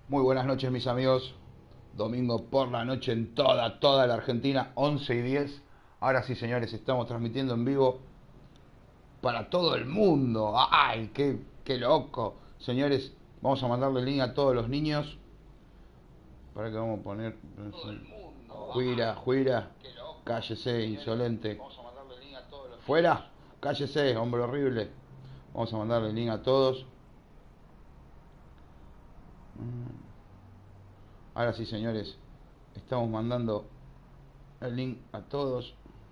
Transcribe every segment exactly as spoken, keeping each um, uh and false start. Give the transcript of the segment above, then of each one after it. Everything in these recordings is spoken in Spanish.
Muy buenas noches, mis amigos. Domingo por la noche en toda, toda la Argentina, once y diez. Ahora sí, señores, estamos transmitiendo en vivo para todo el mundo. ¡Ay, qué, qué loco! Señores, vamos a mandarle el link a todos los niños. Para que vamos a poner... Juira, Juira, cállese, insolente. Fuera, cállese, hombre horrible. Vamos a mandarle el link a todos. Ahora sí, señores, estamos mandando el link a todos.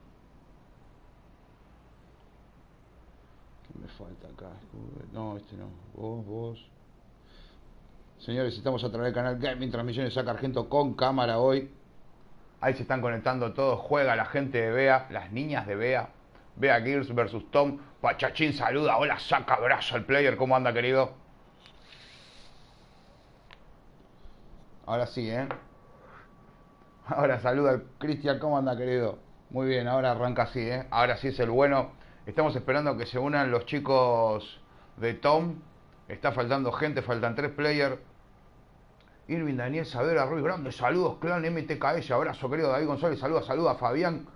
¿Qué me falta acá? No, este no. Vos, vos. Señores, estamos a través del canal Gaming Transmisiones Saca Argento con cámara hoy. Ahí se están conectando todos. Juega la gente de Bea, las niñas de Bea. Bea Gears versus Tom. Pachachín saluda. Hola, saca abrazo al player. ¿Cómo anda, querido? Ahora sí, ¿eh? Ahora saluda Cristian. ¿Cómo anda, querido? Muy bien, ahora arranca así, ¿eh? Ahora sí es el bueno. Estamos esperando que se unan los chicos de Tom. Está faltando gente, faltan tres players. Irving, Daniel, Saavedra, Ruiz, grande, saludos, clan M T K S, abrazo, querido David González, saluda, saluda, Fabián.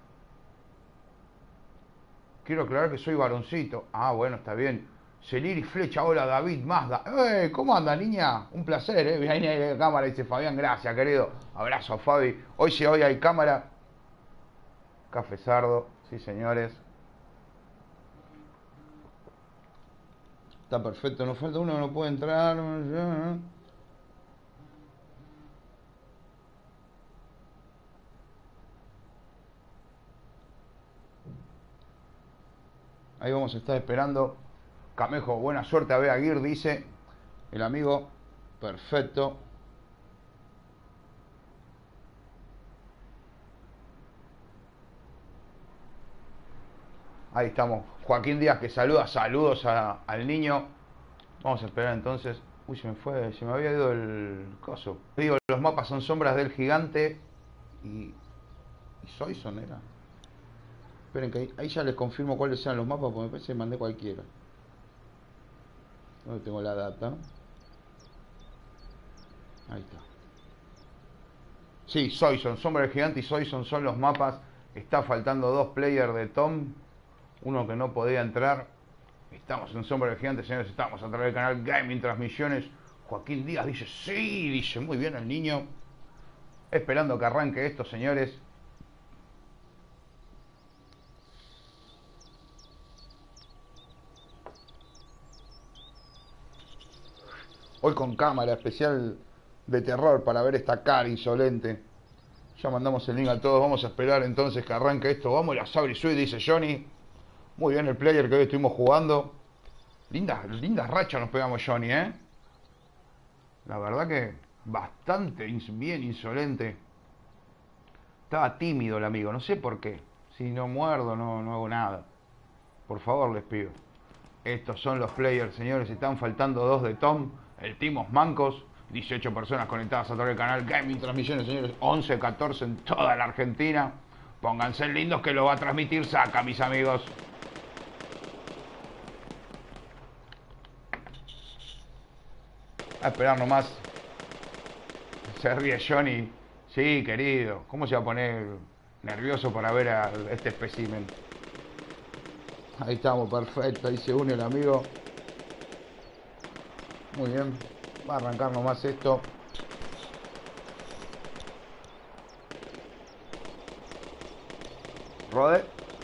Quiero aclarar que soy varoncito. Ah, bueno, está bien. Celiri Flecha, hola David Mazda. ¡Eh! ¿Cómo anda, niña? Un placer, ¿eh? Viene ahí la cámara, dice Fabián, gracias, querido. Abrazo, Fabi. Hoy sí, hoy hay cámara. Café Sardo, sí, señores. Está perfecto, nos falta uno, no puede entrar. Ahí vamos a estar esperando. Camejo, buena suerte a Bea Aguirre, dice el amigo. Perfecto. Ahí estamos. Joaquín Díaz que saluda. Saludos a, al niño. Vamos a esperar entonces. Uy, se me fue. Se me había ido el coso. Digo, los mapas son sombras del gigante. Y. Y Soyson era. Esperen que ahí, ahí ya les confirmo cuáles sean los mapas. Porque me parece que mandé cualquiera. ¿Dónde tengo la data? Ahí está. Sí, Soyson. Sombra del gigante y Soyson son los mapas. Está faltando dos players de Tom. Uno que no podía entrar. Estamos en Sombra del Gigante, señores. Estamos a través del canal Gaming Transmisiones. Joaquín Díaz dice, sí, dice, muy bien el niño. Esperando que arranque esto, señores. Hoy con cámara especial de terror para ver esta cara insolente. Ya mandamos el link a todos. Vamos a esperar entonces que arranque esto. Vamos, la Sabri Sui, dice Johnny. Muy bien el player que hoy estuvimos jugando. Lindas, lindas rachas nos pegamos, Johnny, ¿eh? La verdad que bastante bien insolente. Estaba tímido el amigo, no sé por qué. Si no muerdo, no, no hago nada. Por favor, les pido. Estos son los players, señores. Están faltando dos de Tom. El Timos Mancos. dieciocho personas conectadas a través del canal Gaming Transmisiones, señores. once, catorce en toda la Argentina. Pónganse lindos que lo va a transmitir Saca, mis amigos. A esperar nomás. Se ríe Johnny. Sí, querido. ¿Cómo se va a poner nervioso para ver a este espécimen? Ahí estamos, perfecto. Ahí se une el amigo. Muy bien. Va a arrancar nomás esto. Rode.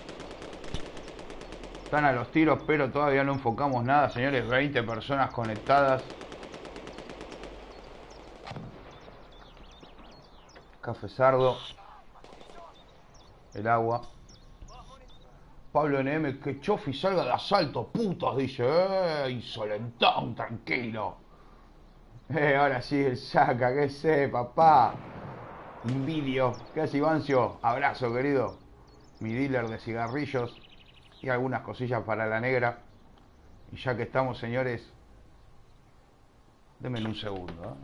Están a los tiros, pero todavía no enfocamos nada, señores. veinte personas conectadas. Café Sardo. El agua. Pablo N M, que Chofi salga de asalto, putos, dice. Eh, insolentón, tranquilo. Eh, ahora sí el Saca, qué sé, papá. Invidio. ¿Qué hace, Ivancio? Abrazo, querido. Mi dealer de cigarrillos y algunas cosillas para la negra. Y ya que estamos, señores, denme un segundo, ¿eh?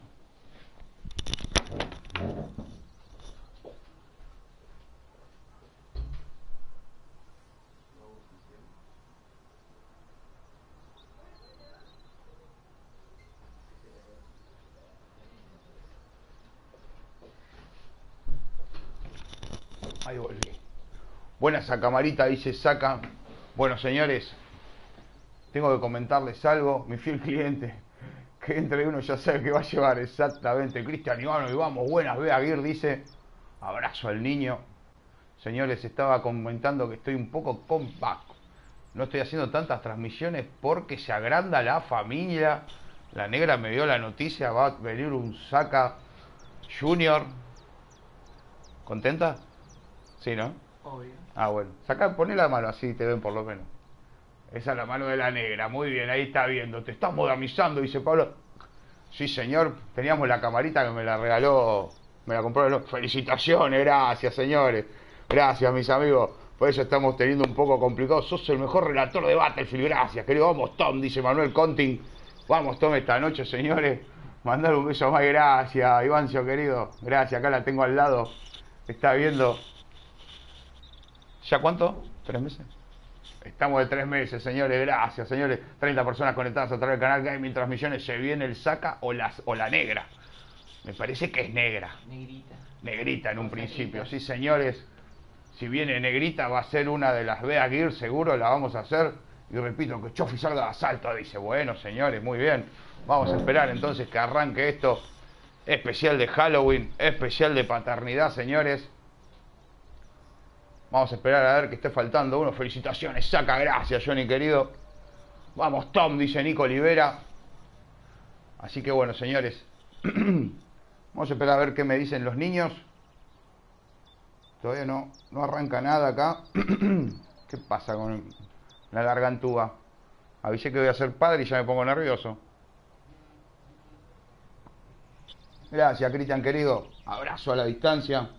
Ahí volví. Buena esa camarita, dice Saca. Bueno, señores, tengo que comentarles algo. Mi fiel cliente, que entre uno ya sabe que va a llevar exactamente. Cristian Ivano, y vamos, buenas, ve Aguirre, dice. Abrazo al niño. Señores, estaba comentando que estoy un poco compacto. No estoy haciendo tantas transmisiones porque se agranda la familia. La negra me dio la noticia, va a venir un Saca Junior. ¿Contenta? Sí, ¿no? Obvio. Ah, bueno. Saca, poné la mano así, te ven por lo menos. Esa es la mano de la negra, muy bien, ahí está viendo. Te estás modernizando, dice Pablo. Sí, señor, teníamos la camarita que me la regaló, me la compró el... Felicitaciones, gracias, señores. Gracias, mis amigos. Por eso estamos teniendo un poco complicado. Sos el mejor relator de Battlefield, gracias, querido. Vamos, Tom, dice Manuel Conting. Vamos, Tom, esta noche, señores. Mandar un beso más, gracias, Ivancio, querido. Gracias, acá la tengo al lado. Está viendo. ¿Ya cuánto? ¿Tres meses? Estamos de tres meses, señores, gracias, señores. treinta personas conectadas a través del canal Gaming Transmisiones. ¿Se viene el Saca o la, o la negra? Me parece que es negra. Negrita. Negrita en un principio, sí, señores. Si viene negrita va a ser una de las Bea Gear, seguro la vamos a hacer. Y repito, que Chofi salga de asalto, dice. Bueno, señores, muy bien. Vamos a esperar entonces que arranque esto. Especial de Halloween, especial de paternidad, señores. Vamos a esperar a ver que esté faltando uno. Felicitaciones, Saca, gracias, Johnny, querido. Vamos, Tom, dice Nico Olivera. Así que bueno, señores. Vamos a esperar a ver qué me dicen los niños. Todavía no, no arranca nada acá. ¿Qué pasa con la gargantúa? Avisé que voy a ser padre y ya me pongo nervioso. Gracias, Cristian, querido. Abrazo a la distancia.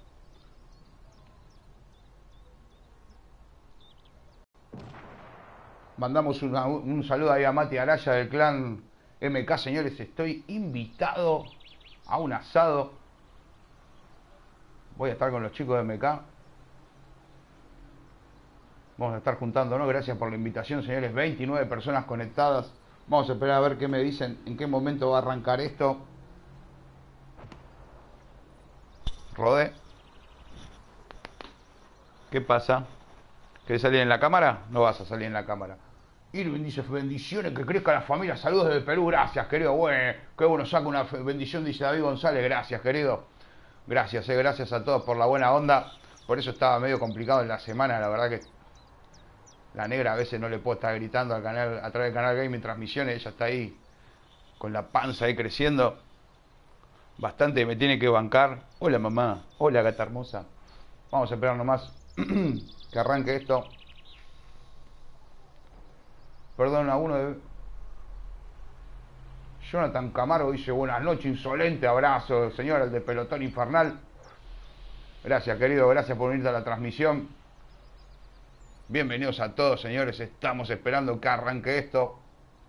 Mandamos una, un saludo ahí a Mati Araya del clan M K, señores. Estoy invitado a un asado. Voy a estar con los chicos de M K. Vamos a estar juntándonos. Gracias por la invitación, señores. veintinueve personas conectadas. Vamos a esperar a ver qué me dicen, en qué momento va a arrancar esto. Rodé. ¿Qué pasa? ¿Querés salir en la cámara? No vas a salir en la cámara. Irving dice, bendiciones, que crezca la familia, saludos desde Perú, gracias, querido. Bueno, qué bueno, saca una bendición, dice David González, gracias, querido. Gracias, eh, gracias a todos por la buena onda. Por eso estaba medio complicado en la semana, la verdad que la negra a veces no le puedo estar gritando al canal, a través del canal Gaming Transmisiones, ella está ahí con la panza ahí creciendo. Bastante me tiene que bancar. Hola mamá, hola gata hermosa. Vamos a esperar nomás que arranque esto. Perdón a uno de... Jonathan Camargo dice, buenas noches, insolente, abrazo, señor, el de Pelotón Infernal. Gracias, querido, gracias por unirte a la transmisión. Bienvenidos a todos, señores, estamos esperando que arranque esto.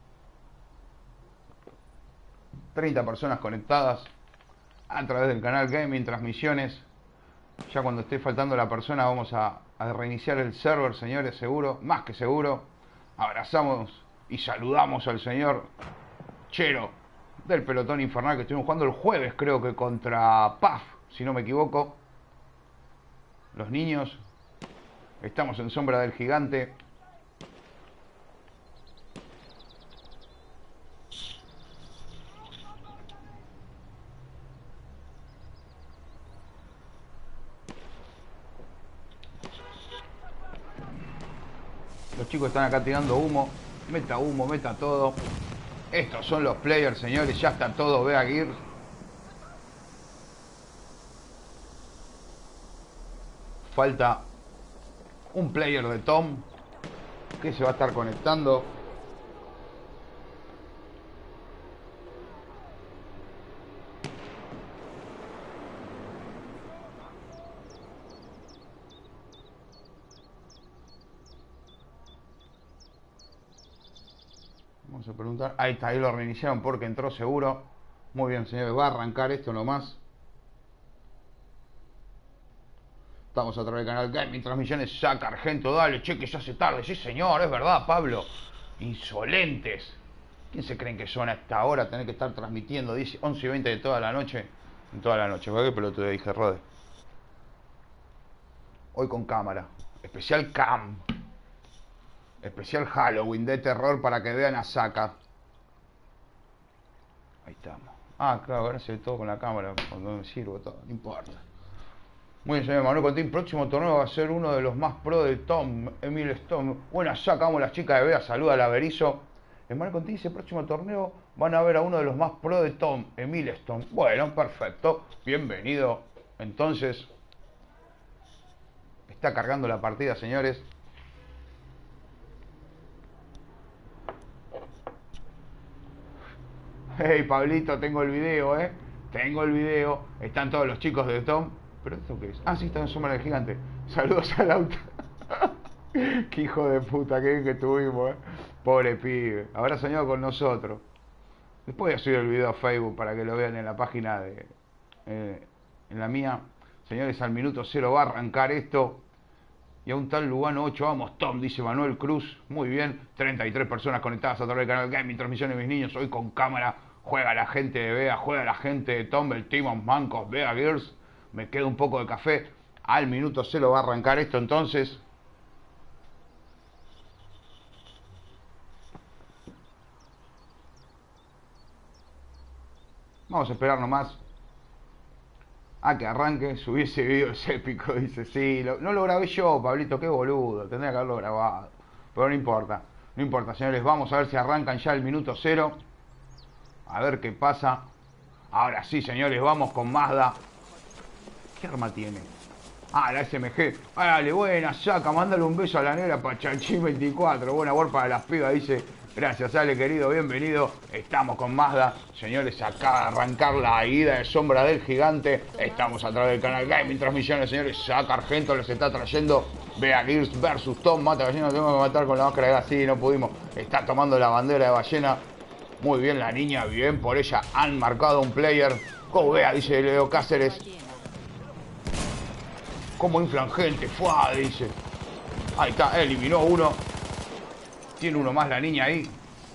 treinta personas conectadas a través del canal Gaming Transmisiones. Ya cuando esté faltando la persona vamos a, a reiniciar el server, señores, seguro, más que seguro. Abrazamos y saludamos al señor Chero del Pelotón Infernal, que estuvimos jugando el jueves, creo que contra P A F, si no me equivoco. Los niños, estamos en sombra del gigante. Los chicos están acá tirando humo. Meta humo, meta todo. Estos son los players, señores. Ya está todo Bea Gear. Falta un player de Tom, que se va a estar conectando. Vamos a preguntar. Ahí está, ahí lo reiniciaron porque entró seguro. Muy bien, señores. Va a arrancar esto nomás. Estamos a través del canal Gaming Transmisiones. Saca Argento, dale, che, que ya se tarde. Sí, señor, es verdad, Pablo. Insolentes. ¿Quién se creen que son a esta hora? Tener que estar transmitiendo once y veinte de toda la noche. En toda la noche. ¿Por qué pelotudo dije, Rode? Hoy con cámara. Especial Cam. Especial Halloween de terror para que vean a Saka. Ahí estamos. Ah, claro, ahora se ve todo con la cámara. Cuando me sirvo todo, no importa. Muy bien, señor Manuel Contín. Próximo torneo va a ser uno de los más pro de Tom, Emil Stone. Buena Saka, vamos las chicas de Bea. Saluda a la Berizo. Manuel Contín dice, próximo torneo van a ver a uno de los más pro de Tom, Emil Stone. Bueno, perfecto. Bienvenido. Entonces, está cargando la partida, señores. Hey, Pablito, tengo el video, ¿eh? Tengo el video. Están todos los chicos de Tom. ¿Pero esto qué es? Ah, sí, está en Sombra del Gigante. Saludos al auto. Qué hijo de puta, qué bien que tuvimos, ¿eh? Pobre pibe. Habrá soñado con nosotros. Después voy a subir el video a Facebook para que lo vean en la página de... Eh, en la mía. Señores, al minuto cero va a arrancar esto. Y a un tal Lugano ocho, vamos Tom, dice Manuel Cruz. Muy bien, treinta y tres personas conectadas a través del canal Gaming, transmisión de mis niños, hoy con cámara. Juega la gente de Bea, juega la gente de Tom, el Team of Mancos, Bea Girls. Me queda un poco de café. Al minuto cero va a arrancar esto entonces. Vamos a esperar nomás a que arranque. Subí ese video, es épico, dice. Sí, lo, no lo grabé yo, Pablito, qué boludo. Tendría que haberlo grabado. Pero no importa, no importa, señores. Vamos a ver si arrancan ya el minuto cero. A ver qué pasa. Ahora sí, señores, vamos con Mazda. ¿Qué arma tiene? Ah, la S M G. Dale, buena, Saka. Mándale un beso a la negra para Chanchín veinticuatro. Buena work para las pibas, dice. Gracias, Ale, querido. Bienvenido. Estamos con Mazda. Señores, acaba de arrancar la ida de sombra del gigante. Estamos a través del canal Gaming Transmisiones, señores. Saka Argento les está trayendo Bea Gears versus Tom. Mata ballena. Tengo que matar con la máscara de gas. Sí, no pudimos. Está tomando la bandera de ballena. Muy bien la niña. Bien por ella. Han marcado un player. Como Bea, dice Leo Cáceres. Como inflan gente. Fuá, dice. Ahí está. Eliminó uno. Tiene uno más la niña ahí.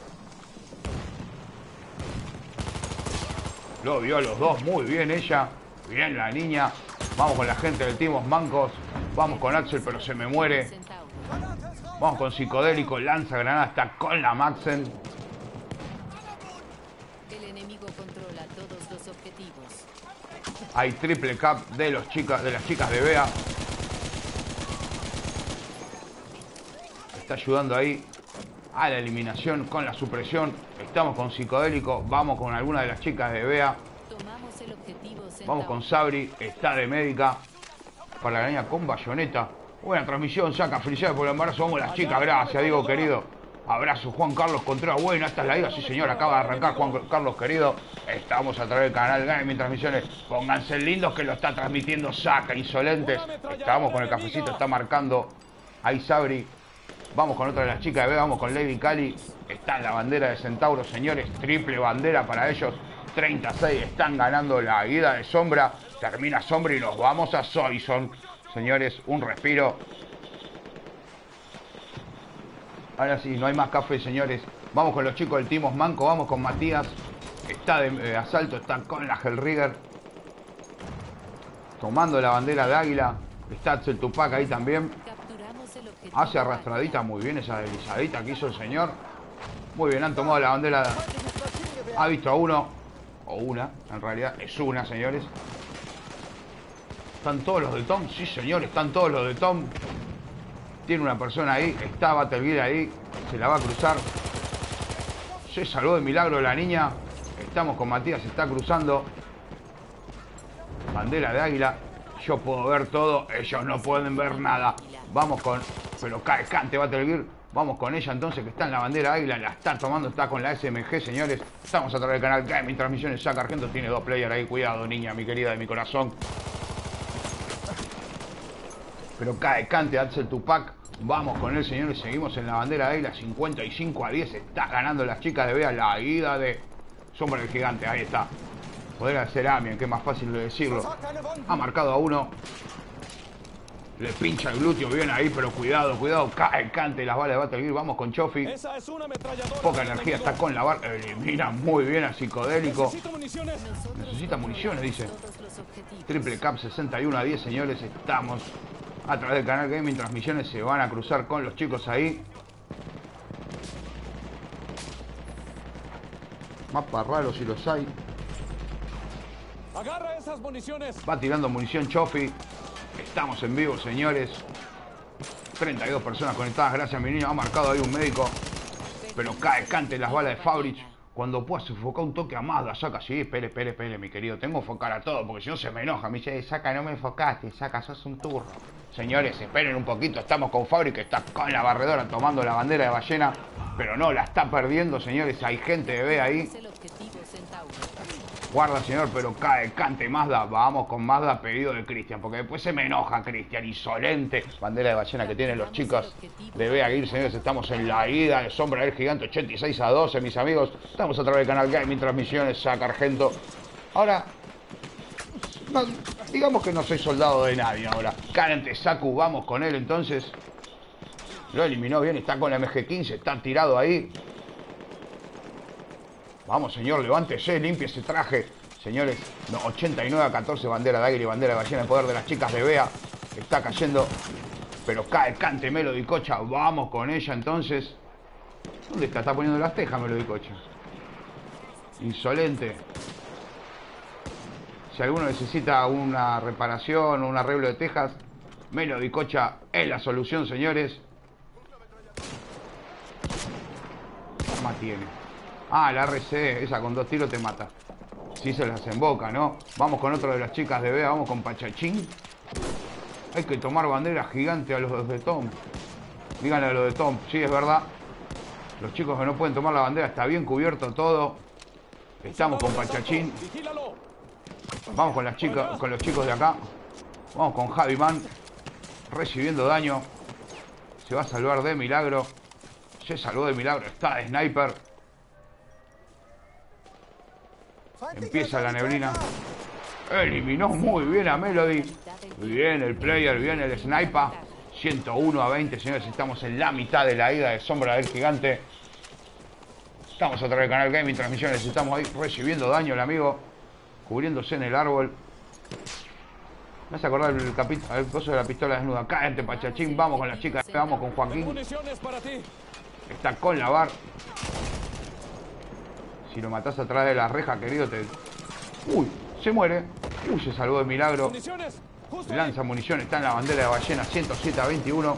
Lo vio a los dos. Muy bien ella. Bien la niña. Vamos con la gente del Team of Mancos. Vamos con Axel, pero se me muere. Vamos con Psicodélico. Lanza granada. Está con la Maxen. El enemigo controla todos los objetivos. Hay triple cap de, los chicas, de las chicas de Bea. Está ayudando ahí a la eliminación con la supresión. Estamos con Psicodélico. Vamos con alguna de las chicas de Bea. Tomamos el objetivo. Vamos con Sabri. Está de médica. Para la niña con bayoneta. Buena transmisión. Saca felicidades por el embarazo. Vamos las chicas. Gracias, Diego querido. Abrazo, Juan Carlos Contreras. Buena, esta es la ida. Sí, señor. Acaba de arrancar Juan Carlos querido. Estamos a través del canal Gaming Transmisiones. Pónganse lindos que lo está transmitiendo Saka. Insolentes. Estamos con el cafecito. Está marcando ahí Sabri. Vamos con otra de las chicas de B, vamos con Lady Cali. Está en la bandera de Centauro, señores. Triple bandera para ellos. treinta y seis están ganando la ida de sombra. Termina sombra y nos vamos a Soison. Señores, un respiro. Ahora sí, no hay más café, señores. Vamos con los chicos del Team of Manco. Vamos con Matías. Está de eh, asalto, está con la Hellrigger. Tomando la bandera de águila. Está Axel Tupac ahí también. Hace arrastradita, muy bien esa deslizadita que hizo el señor. Muy bien, han tomado la bandera. Ha visto a uno. O una, en realidad es una, señores. ¿Están todos los de Tom? Sí, señor, están todos los de Tom. Tiene una persona ahí. Está Battlegear ahí. Se la va a cruzar. Se salvó de milagro la niña. Estamos con Matías, se está cruzando. Bandera de águila. Yo puedo ver todo, ellos no pueden ver nada. Vamos con... Pero cae Cante Battlegear. Vamos con ella entonces, que está en la bandera águila. La está tomando, está con la S M G, señores. Estamos a través del canal Gaming Transmisiones. Saka Argento tiene dos players ahí. Cuidado, niña, mi querida de mi corazón. Pero cae Cante, Axel Tupac. Vamos con él, señores. Seguimos en la bandera águila. cincuenta y cinco a diez. Está ganando las chicas de Bea. La ida de Sombra del Gigante. Ahí está. Poder hacer Amien, que es más fácil de decirlo. Ha marcado a uno. Le pincha el glúteo bien ahí, pero cuidado, cuidado. Cae Cante las balas de Battlegear. Vamos con Chofi. Poca energía, está con la barra. Elimina muy bien a Psicodélico. Necesita municiones, dice. Triple cap sesenta y uno a diez, señores. Estamos a través del canal Gaming Transmisiones. Se van a cruzar con los chicos ahí. Mapas raros si los hay. Agarra esas municiones. Va tirando munición Chofi. Estamos en vivo, señores. treinta y dos personas conectadas. Gracias, mi niño. Ha marcado ahí un médico. Pero cae cante las balas de Fabrich. Cuando pueda enfocar un toque a Mazda. Saca, sí, espere, espere, espere, mi querido. Tengo que enfocar a todo porque si no se me enoja. Me dice, Saca, no me enfocaste. Saca, sos un turro. Señores, esperen un poquito. Estamos con Fabrich que está con la barredora tomando la bandera de ballena. Pero no, la está perdiendo, señores. Hay gente de B ahí. Guarda, señor, pero cae, cante Mazda. Vamos con Mazda, pedido de Cristian, porque después se me enoja Cristian, insolente. Bandera de ballena que tienen los chicos de B A, señores. Estamos en la ida de Sombra del Gigante, ochenta y seis a doce, mis amigos. Estamos a través del canal Gaming Transmisiones, Saca Argento. Ahora, no, digamos que no soy soldado de nadie ahora. Cante Saku, vamos con él entonces. Lo eliminó bien, está con la M G quince, está tirado ahí. Vamos, señor, levántese, limpie ese traje. Señores, no, ochenta y nueve a catorce, bandera de águila y bandera de ballena en poder de las chicas de Bea. Está cayendo, pero cae cante Melody Cocha. Vamos con ella entonces. ¿Dónde está? Está poniendo las tejas Melody Cocha. Insolente. Si alguno necesita una reparación o un arreglo de tejas, Melody Cocha es la solución, señores. ¿Qué más tiene? Ah, la R C, esa con dos tiros te mata. Si se las emboca, ¿no? Vamos con otra de las chicas de Bea, vamos con Pachachín. Hay que tomar bandera gigante a los de Tom. Díganle a los de Tom, sí, es verdad. Los chicos que no pueden tomar la bandera, está bien cubierto todo. Estamos con Pachachín. Vamos con las chicas, con los chicos de acá. Vamos con Javi Man. Recibiendo daño. Se va a salvar de milagro. Se salvó de milagro. Está de sniper. Empieza la neblina. Eliminó muy bien a Melody. Bien el player, bien el sniper. ciento uno a veinte, señores. Estamos en la mitad de la ida de Sombra del Gigante. Estamos a través del canal Gaming Transmisiones. Estamos ahí recibiendo daño el amigo. Cubriéndose en el árbol. Me hace acordar el capítulo, el coso de la pistola desnuda. Cállate, Pachachín. Vamos con las chicas. Vamos con Joaquín. Está con la bar. Si lo matás atrás de la reja, querido, te... Uy, se muere. Uy, se salvó de milagro. Lanza munición, está en la bandera de ballena, ciento siete a veintiuno.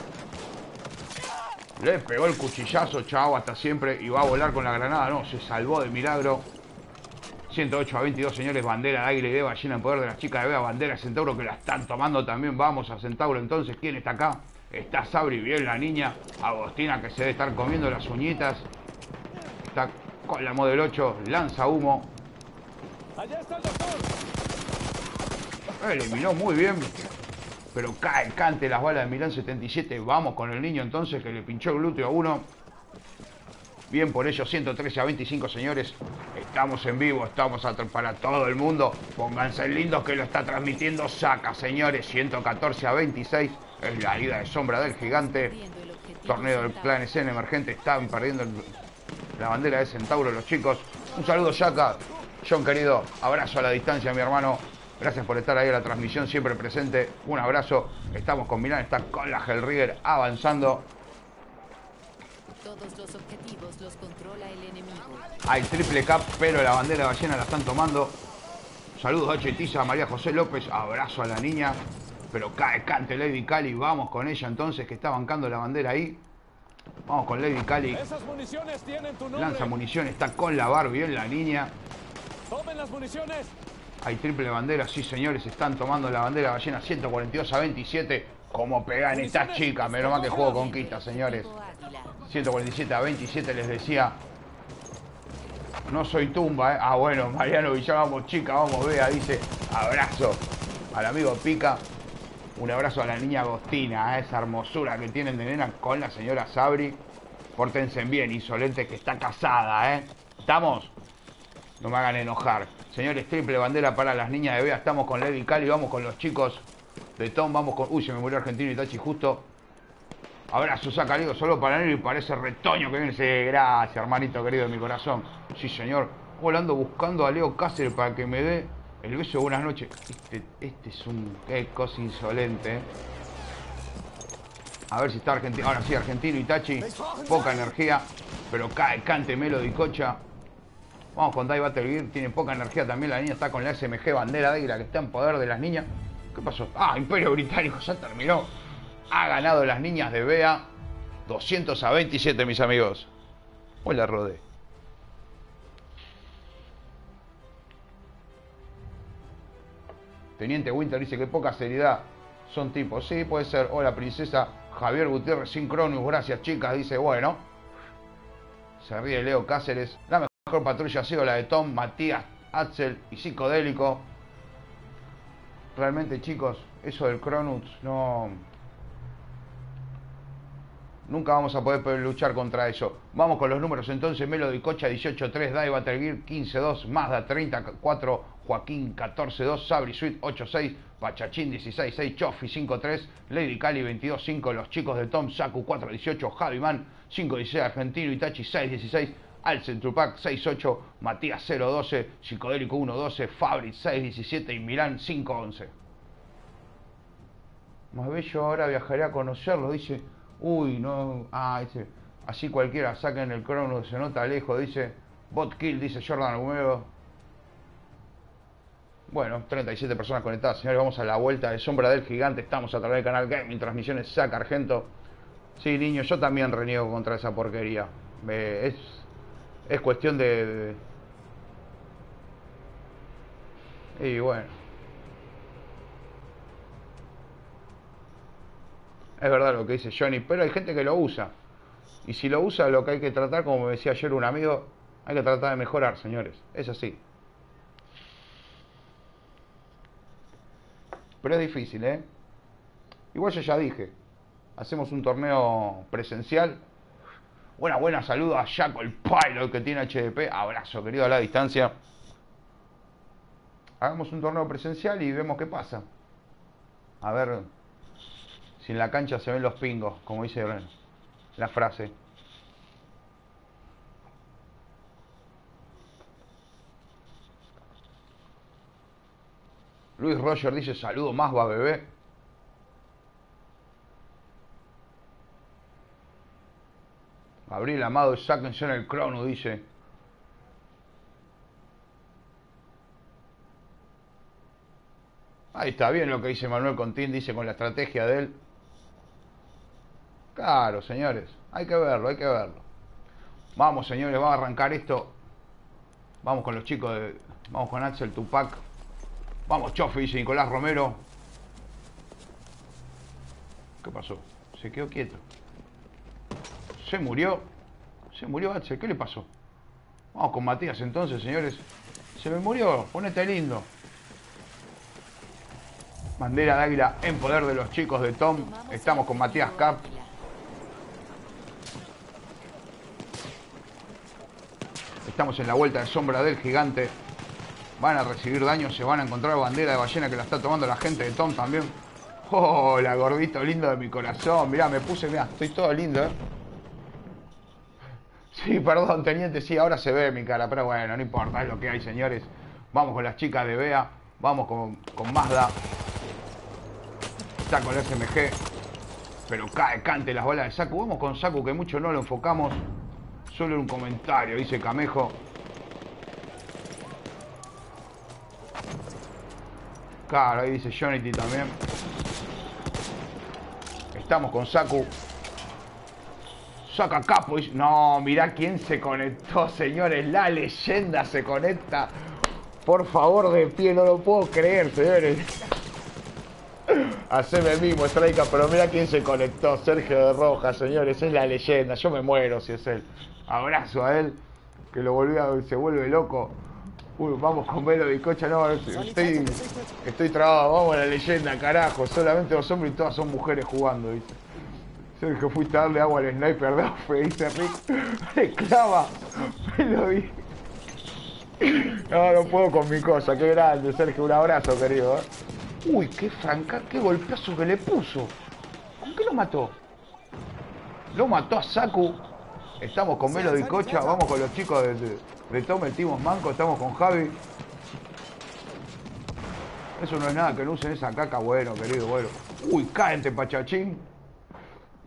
Le pegó el cuchillazo, chao, hasta siempre. Y va a volar con la granada, no, se salvó de milagro. ciento ocho a veintidós, señores, bandera de águila y de ballena en poder de las chicas de Bea. Bandera de Centauro que la están tomando también. Vamos a Centauro entonces. ¿Quién está acá? Está Sabri, bien la niña. Agostina que se debe estar comiendo las uñitas. Está con la Model ocho, lanza humo. Allá está el doctor. Eliminó muy bien. Pero cae cante las balas de Milán setenta y siete. Vamos con el niño entonces que le pinchó el glúteo a uno. Bien por ello, ciento trece a veinticinco, señores. Estamos en vivo, estamos para todo el mundo. Pónganse lindos que lo está transmitiendo Saca, señores. ciento catorce a veintiséis. Es la ida de Sombra del Gigante. Torneo del Clan Escena emergente. Están perdiendo el... la bandera de Centauro los chicos. Un saludo, Saca. John, querido, abrazo a la distancia, mi hermano. Gracias por estar ahí en la transmisión, siempre presente. Un abrazo. Estamos con Milán, está con la Hellrigger avanzando. Todos los objetivos los controla el enemigo. Hay triple cap, pero la bandera de ballena la están tomando. Saludos a H. Tiza, María José López. Abrazo a la niña. Pero cae cante Lady Cali. Vamos con ella entonces, que está bancando la bandera ahí. Vamos con Lady Cali. Esas municiones tienen tu nombre. Lanza munición, está con la Barbie en la niña. Tomen las municiones. Hay triple bandera, sí señores, están tomando la bandera ballena ciento cuarenta y dos a veintisiete. Como pegan estas chicas, menos mal que juego conquista, señores. ciento cuarenta y siete a veintisiete les decía. No soy tumba, ¿eh? Ah, bueno, Mariano Villar, vamos chica, vamos Bea, dice. Abrazo al amigo Pica. Un abrazo a la niña Agostina, ¿eh? Esa hermosura que tienen de nena con la señora Sabri. Pórtense bien, insolentes, que está casada, ¿eh? ¿Estamos? No me hagan enojar. Señores, triple bandera para las niñas de Bea. Estamos con Lady Cali, vamos con los chicos de Tom, vamos con... Uy, se me murió Argentino y Tachi justo. Abrazo, Saca, digo, solo para él y parece retoño que viene. Sí, gracias, hermanito querido de mi corazón. Sí, señor. Volando buscando a Leo Cáceres para que me dé el beso de buenas noches. Este, este es un... Qué cosa insolente, ¿eh? A ver si está Argentino. Ahora sí, Argentino, Itachi. Poca energía. Pero cae Cante, Melody, Cocha. Vamos con Die Battle Gear. Tiene poca energía también. La niña está con la S M G Bandera de Águila, que está en poder de las niñas. ¿Qué pasó? Ah, Imperio Británico ya terminó. Ha ganado las niñas de Bea. doscientos a veintisiete, mis amigos. Hola, Rodé. Teniente Winter dice que poca seriedad son tipos. Sí, puede ser. Hola, princesa. Javier Gutiérrez, sin Cronus. Gracias, chicas. Dice, bueno. Se ríe Leo Cáceres. La mejor patrulla ha sido la de Tom, Matías, Axel y Psicodélico. Realmente, chicos, eso del Cronus no... Nunca vamos a poder luchar contra eso. Vamos con los números entonces. Melody Cocha dieciocho tres, Die Battle Gear quince dos, Mazda treinta cuatro, Joaquín catorce dos, Sabri Sweet ocho seis, Pachachín dieciséis seis, Chofi cinco tres, Lady Cali veintidós cinco, los chicos de Tom, Saku cuatro dieciocho, Javiman cinco dieciséis, Argentino, Itachi seis dieciséis, Alcen Tupac seis ocho, Matías cero doce, Psicodélico uno doce, Fabri seis diecisiete y Milán cinco once. Más bello ahora viajaré a conocerlo, dice... Uy, no... Ah, dice... Así cualquiera saquen el crono, se nota lejos, dice... Bot kill, dice Jordan Romero. Bueno, treinta y siete personas conectadas. Señores, vamos a la vuelta de Sombra del Gigante. Estamos a través del canal Gaming, transmisiones Saca Argento. Sí, niño, yo también reniego contra esa porquería. Eh, es... Es cuestión de... de... Y bueno... Es verdad lo que dice Johnny, pero hay gente que lo usa. Y si lo usa, lo que hay que tratar, como me decía ayer un amigo, hay que tratar de mejorar, señores. Es así. Pero es difícil, ¿eh? Igual yo ya dije. Hacemos un torneo presencial. Buena, buena, saludo a Jaco, el pilot que tiene H D P. Abrazo, querido, a la distancia. Hagamos un torneo presencial y vemos qué pasa. A ver... Si en la cancha se ven los pingos, como dice la frase. Luis Roger dice, saludo más, va bebé. Gabriel Amado, sáquense en el crono, dice. Ahí está bien lo que dice Manuel Contín, dice con la estrategia de él. Claro, señores, hay que verlo, hay que verlo. Vamos, señores, vamos a arrancar esto. Vamos con los chicos de... Vamos con Axel Tupac. Vamos, Chofi, dice Nicolás Romero. ¿Qué pasó? Se quedó quieto. Se murió. Se murió Axel, ¿qué le pasó? Vamos con Matías entonces, señores. Se me murió, ponete lindo. Bandera de Águila en poder de los chicos de Tom. Estamos con Matías Cap. Estamos en la vuelta de Sombra del Gigante. Van a recibir daño, se van a encontrar bandera de ballena que la está tomando la gente de Tom también. Hola, gordito lindo de mi corazón. Mirá, me puse, mirá, estoy todo lindo, ¿eh? Sí, perdón, teniente, sí, ahora se ve mi cara, pero bueno, no importa, es lo que hay, señores. Vamos con las chicas de Bea. Vamos con, con Mazda. Está con el S M G. Pero cae, cante las balas de Saku. Vamos con Saku, que mucho no lo enfocamos. Solo un comentario, dice Camejo. Claro, ahí dice Jonity también. Estamos con Saku. Saca capo. No, mirá quién se conectó, señores. La leyenda se conecta. Por favor, de pie, no lo puedo creer, señores. Haceme mismo, Straica, pero mira quién se conectó. Sergio de Rojas, señores. Es la leyenda. Yo me muero si es él. Abrazo a él, que lo volvió a, se vuelve loco. Uy, vamos con Melody Cocha, no, estoy, estoy trabado, vamos a la leyenda, carajo. Solamente dos hombres y todas son mujeres jugando, dice. Sergio, fuiste a darle agua al sniper de Ofe, dice Rick. Le clava, Melody. No, no puedo con mi cosa, qué grande, Sergio, un abrazo, querido. ¿eh? Uy, qué franca, qué golpeazo que le puso. ¿Con qué lo mató? Lo mató a Saku. Estamos con Melody Cocha, vamos con los chicos de, de, de Tom, metimos manco, estamos con Javi. Eso no es nada, que no usen esa caca, bueno, querido, bueno. Uy, cáente, Pachachín.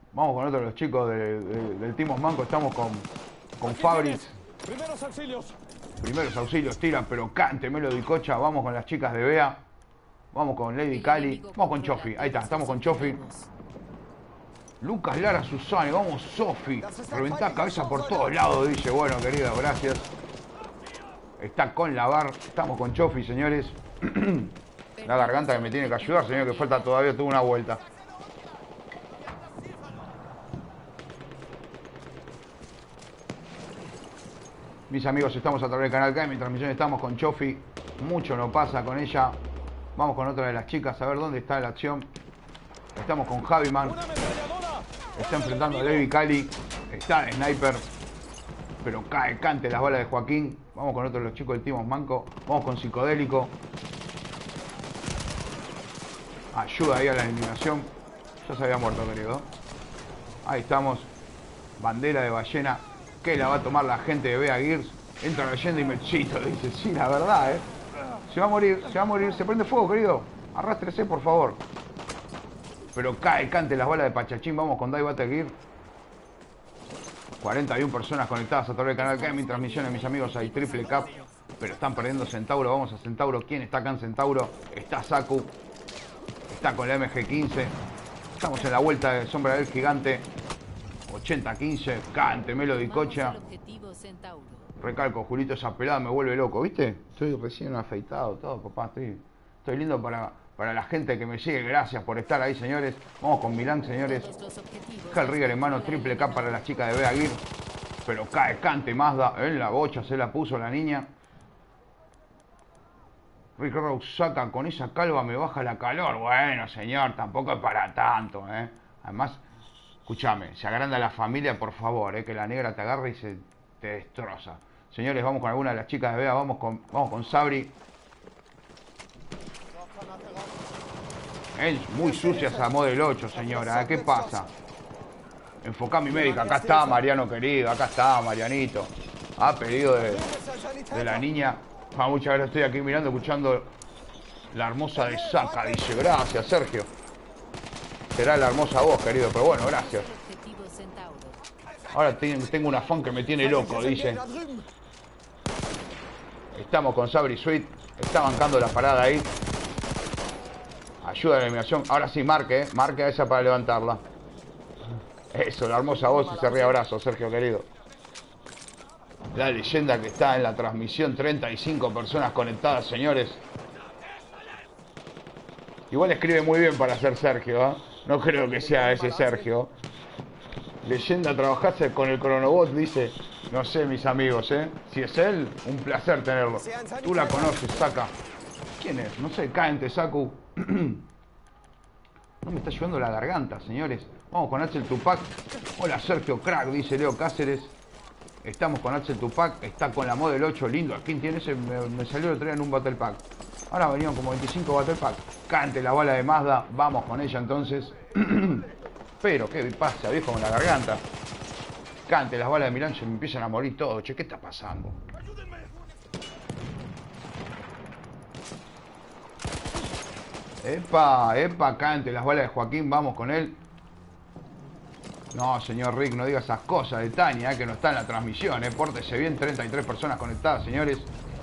Vamos con otro de los chicos de, de, del Team Osmanco. Estamos con, con Aquí Fabric. tienes. Primeros auxilios. Primeros auxilios, tiran, pero cante, Melody Cocha. Vamos con las chicas de Bea. Vamos con Lady El Cali. enemigo Vamos con controla Chofi. Ahí está, todos estamos los con Chofi. objetivos. Lucas Lara Susane. Vamos, Sofi. Reventá cabeza por todos lados, dice. Bueno, querido, gracias. Está con la bar. Estamos con Chofi, señores. La garganta que me tiene que ayudar, señor, que falta todavía, tuvo una vuelta. Mis amigos, estamos a través del canal K, en mi transmisión estamos con Chofi. Mucho no pasa con ella. Vamos con otra de las chicas, a ver dónde está la acción. Estamos con Javiman. Una ametralladora. Está enfrentando a Levi Cali. Está de sniper. Pero cae, cante las balas de Joaquín. Vamos con otro de los chicos del Team Osmanco. Vamos con Psicodélico. Ayuda ahí a la eliminación. Ya se había muerto, querido. Ahí estamos. Bandera de ballena. Que la va a tomar la gente de Bea Gears. Entra la leyenda y me chito. Dice, sí, la verdad, eh. Se va a morir, se va a morir. Se prende fuego, querido. Arrástrese, por favor. Pero cae, cante las balas de Pachachín. Vamos con Die Battle Gear. cuarenta y una personas conectadas a través del canal K. En mi transmisión, mis amigos, hay triple cap. Pero están perdiendo Centauro. Vamos a Centauro. ¿Quién está acá en Centauro? Está Saku. Está con la M G quince. Estamos en la vuelta de Sombra del Gigante. ochenta quince. Cante, Melody Cocha. Recalco, Julito, esa pelada me vuelve loco, ¿viste? Estoy recién afeitado, todo, papá. Estoy, estoy lindo para, para la gente que me sigue. Gracias por estar ahí, señores. Vamos con Milán, señores. Hellrigger en mano, triple K para las chicas de Bea Gear. Pero cae, cante, Mazda. En la bocha se la puso la niña. Rick Rose saca con esa calva, me baja la calor. Bueno, señor, tampoco es para tanto, ¿eh? Además, escúchame, se agranda la familia, por favor, ¿eh? Que la negra te agarre y se te destroza. Señores, vamos con alguna de las chicas de Bea. Vamos con, vamos con Sabri. Es muy sucia esa Model ocho, señora. ¿eh? ¿Qué pasa? Enfocá mi médica. Acá está, Mariano querido. Acá está, Marianito. A pedido de, de la niña. Ah, muchas gracias. Estoy aquí mirando, escuchando la hermosa de Saca. Dice, gracias, Sergio. Será la hermosa voz, querido. Pero bueno, gracias. Ahora tengo un afán que me tiene loco, dice. Estamos con Sabri Sweet. Está bancando la parada ahí. Ayuda a la eliminación. Ahora sí, marque, ¿eh? Marque a esa para levantarla. Eso, la hermosa voz y se ríe abrazo, Sergio, querido. La leyenda que está en la transmisión. treinta y cinco personas conectadas, señores. Igual escribe muy bien para ser Sergio, ¿eh? No creo que sea ese Sergio. Leyenda, trabajaste con el Cronobot, dice. No sé, mis amigos, ¿eh? Si es él, un placer tenerlo. Tú la conoces, Saca. ¿Quién es? No sé, cáente, Saku. No me está ayudando la garganta, señores. Vamos con Axel Tupac. Hola, Sergio Crack, dice Leo Cáceres. Estamos con Axel Tupac. Está con la Model ocho, lindo. ¿Quién tiene ese? Me, me salió el otro día en un Battle Pack. Ahora venían como veinticinco Battle Pack. Cante la bala de Mazda. Vamos con ella, entonces. Pero, ¿qué pasa, viejo, con la garganta? Cante las balas de Milán, se me empiezan a morir todos. Che, ¿qué está pasando? Epa, epa, cante las balas de Joaquín, vamos con él. No, señor Rick, no diga esas cosas de Tania, eh, que no está en la transmisión, eh. Pórtese bien, treinta y tres personas conectadas, señores.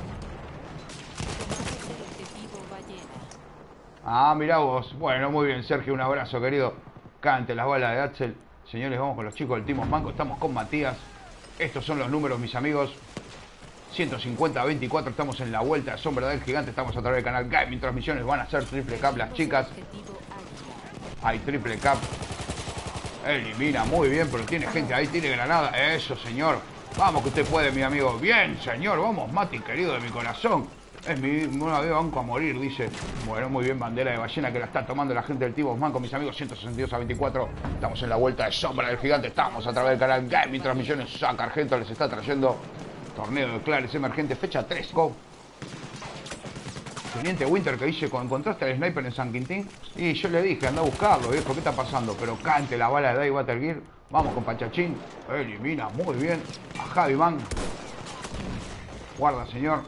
Ah, mirá vos. Bueno, muy bien, Sergio, un abrazo, querido. Cante las balas de Axel. Señores, vamos con los chicos del Team Osmanco. Estamos con Matías. Estos son los números, mis amigos. ciento cincuenta a veinticuatro. Estamos en la vuelta de Sombra del Gigante. Estamos a través del canal Gaming. Transmisiones van a ser triple cap las chicas. Hay triple cap. Elimina muy bien, pero tiene gente ahí. Tiene granada. Eso, señor. Vamos que usted puede, mi amigo. Bien, señor. Vamos, Mati, querido de mi corazón. Es mi una vez banco a morir, dice. Bueno, muy bien, bandera de ballena que la está tomando la gente del Team Osmanco, mis amigos. Ciento sesenta y dos a veinticuatro. Estamos en la vuelta de Sombra del Gigante. Estamos a través del canal Gaming. Transmisiones. Saca Argento les está trayendo torneo de clares emergentes. Fecha tres. Go. Teniente Winter que dice, cuando encontraste al sniper en San Quintín. Y yo le dije, anda a buscarlo, viejo. ¿Qué está pasando? Pero cante la bala de Die Battle Gear. Vamos con Pachachín. Elimina muy bien a Javi Man. Guarda, señor.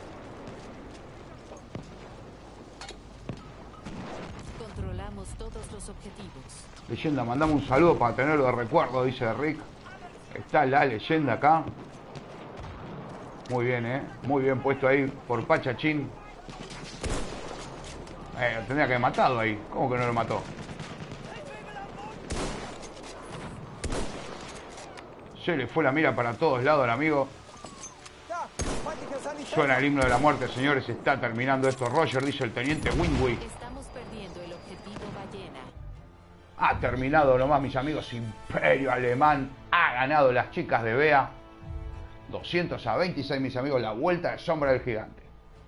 Controlamos todos los objetivos. Leyenda, mandame un saludo para tenerlo de recuerdo, dice Rick. Está la leyenda acá. Muy bien, eh. Muy bien puesto ahí por Pachachín. Eh, lo tendría que haber matado ahí. ¿Cómo que no lo mató? Se le fue la mira para todos lados al amigo. Suena el himno de la muerte, señores. Está terminando esto. Roger, dice el teniente Winwick. Estamos perdiendo el objetivo ballena. Ha terminado nomás, mis amigos. Imperio Alemán ha ganado las chicas de Bea. doscientos a veintiséis, mis amigos. La vuelta de sombra del gigante.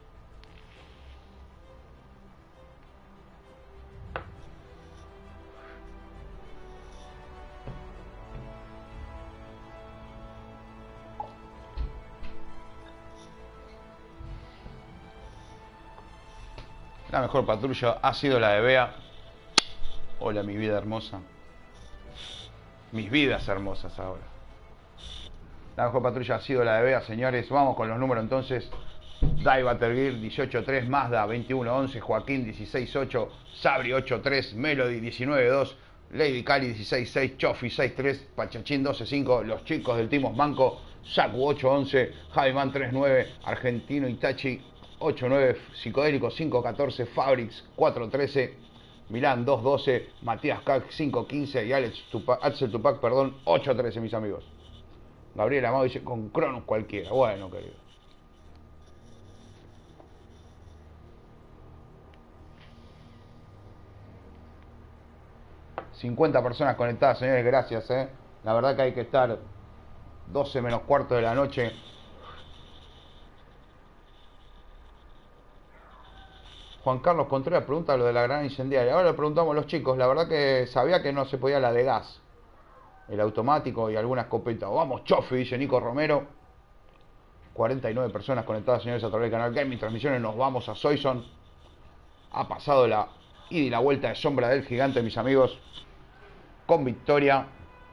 La mejor patrulla ha sido la de Bea. Hola, mi vida hermosa. Mis vidas hermosas ahora. La mejor patrulla ha sido la de Bea, señores. Vamos con los números entonces. Dai Battlgear dieciocho tres, Mazda veintiuno once, Joaquín dieciséis ocho, Sabri ocho tres, Melody diecinueve dos, Lady Cali dieciséis seis, Chofi seis tres, Pachachín doce cinco, los chicos del Timos Manco, Saku ocho once, Javiman tres nueve, Argentino Itachi ocho nueve, Psicodélico cinco catorce, Fabrics cuatro trece, Milán dos doce, Matías Cac cinco quince y Alex Tupac, Axel Tupac, perdón, ocho trece, mis amigos. Gabriel Amado dice con Cronos cualquiera. Bueno, querido. cincuenta personas conectadas, señores, gracias, eh. La verdad que hay que estar doce menos cuarto de la noche. Juan Carlos Contreras pregunta lo de la granada incendiaria. Ahora le preguntamos a los chicos. La verdad que sabía que no se podía la de gas, el automático y alguna escopeta. Vamos, Chofi, dice Nico Romero. cuarenta y nueve personas conectadas, señores, a través del canal Gaming Transmisiones. Nos vamos a Soison. Ha pasado la ida y la vuelta de sombra del gigante, mis amigos, con victoria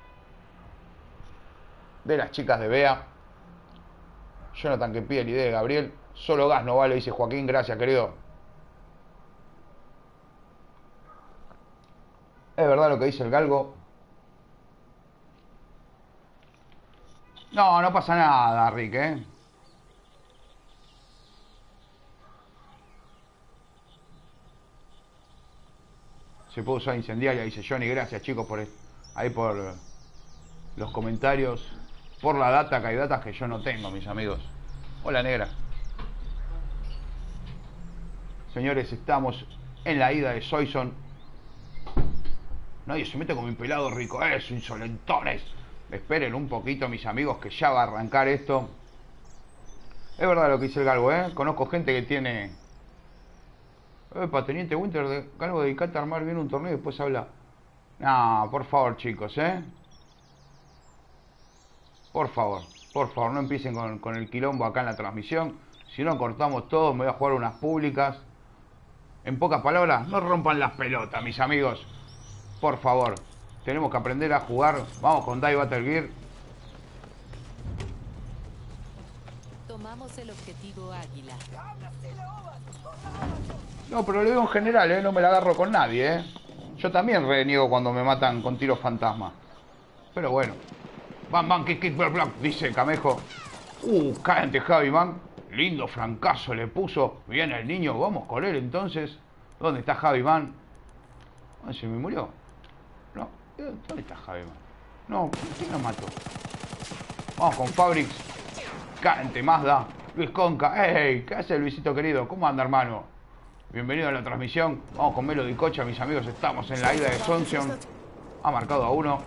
de las chicas de Bea. Jonathan que pide la idea de Gabriel. Solo gas no vale, dice Joaquín. Gracias, querido. Es verdad lo que dice el galgo. No, no pasa nada, Rick, ¿eh? Se puede usar incendiaria, dice Johnny. Gracias, chicos, por ahí por los comentarios. Por la data, que hay datas que yo no tengo, mis amigos. Hola, negra. Señores, estamos en la ida de Soison. Nadie se mete con mi pelado rico. Eso, insolentones. Esperen un poquito, mis amigos, que ya va a arrancar esto. Es verdad lo que dice el galgo, ¿eh? Conozco gente que tiene... Epa, Teniente Winter, de... galgo, dedicate a armar bien un torneo y después habla. No, por favor, chicos, ¿eh? Por favor, por favor, no empiecen con, con el quilombo acá en la transmisión. Si no, cortamos todo, me voy a jugar unas públicas. En pocas palabras, no rompan las pelotas, mis amigos. Por favor, tenemos que aprender a jugar. Vamos con Dai Battlgear. Tomamos el objetivo Águila. No, pero lo digo en general, ¿eh? No me la agarro con nadie, ¿eh? Yo también reniego cuando me matan con tiros fantasma. Pero bueno. Bam, bam, kick, kick, block, block, dice Camejo. Uh, cállate, Javi, man. Lindo francazo le puso. Viene el niño, vamos con él entonces. ¿Dónde está Javi, man? ¿Dónde se me murió? No, ¿dónde está Javi, man? No, ¿quién lo mató? Vamos con Fabrics. Cállate, Mazda. Luis Conca. ¡Ey! ¿Qué hace Luisito querido? ¿Cómo anda, hermano? Bienvenido a la transmisión. Vamos con Melody Cocha, mis amigos. Estamos en la ida de Soison. Ha marcado a uno.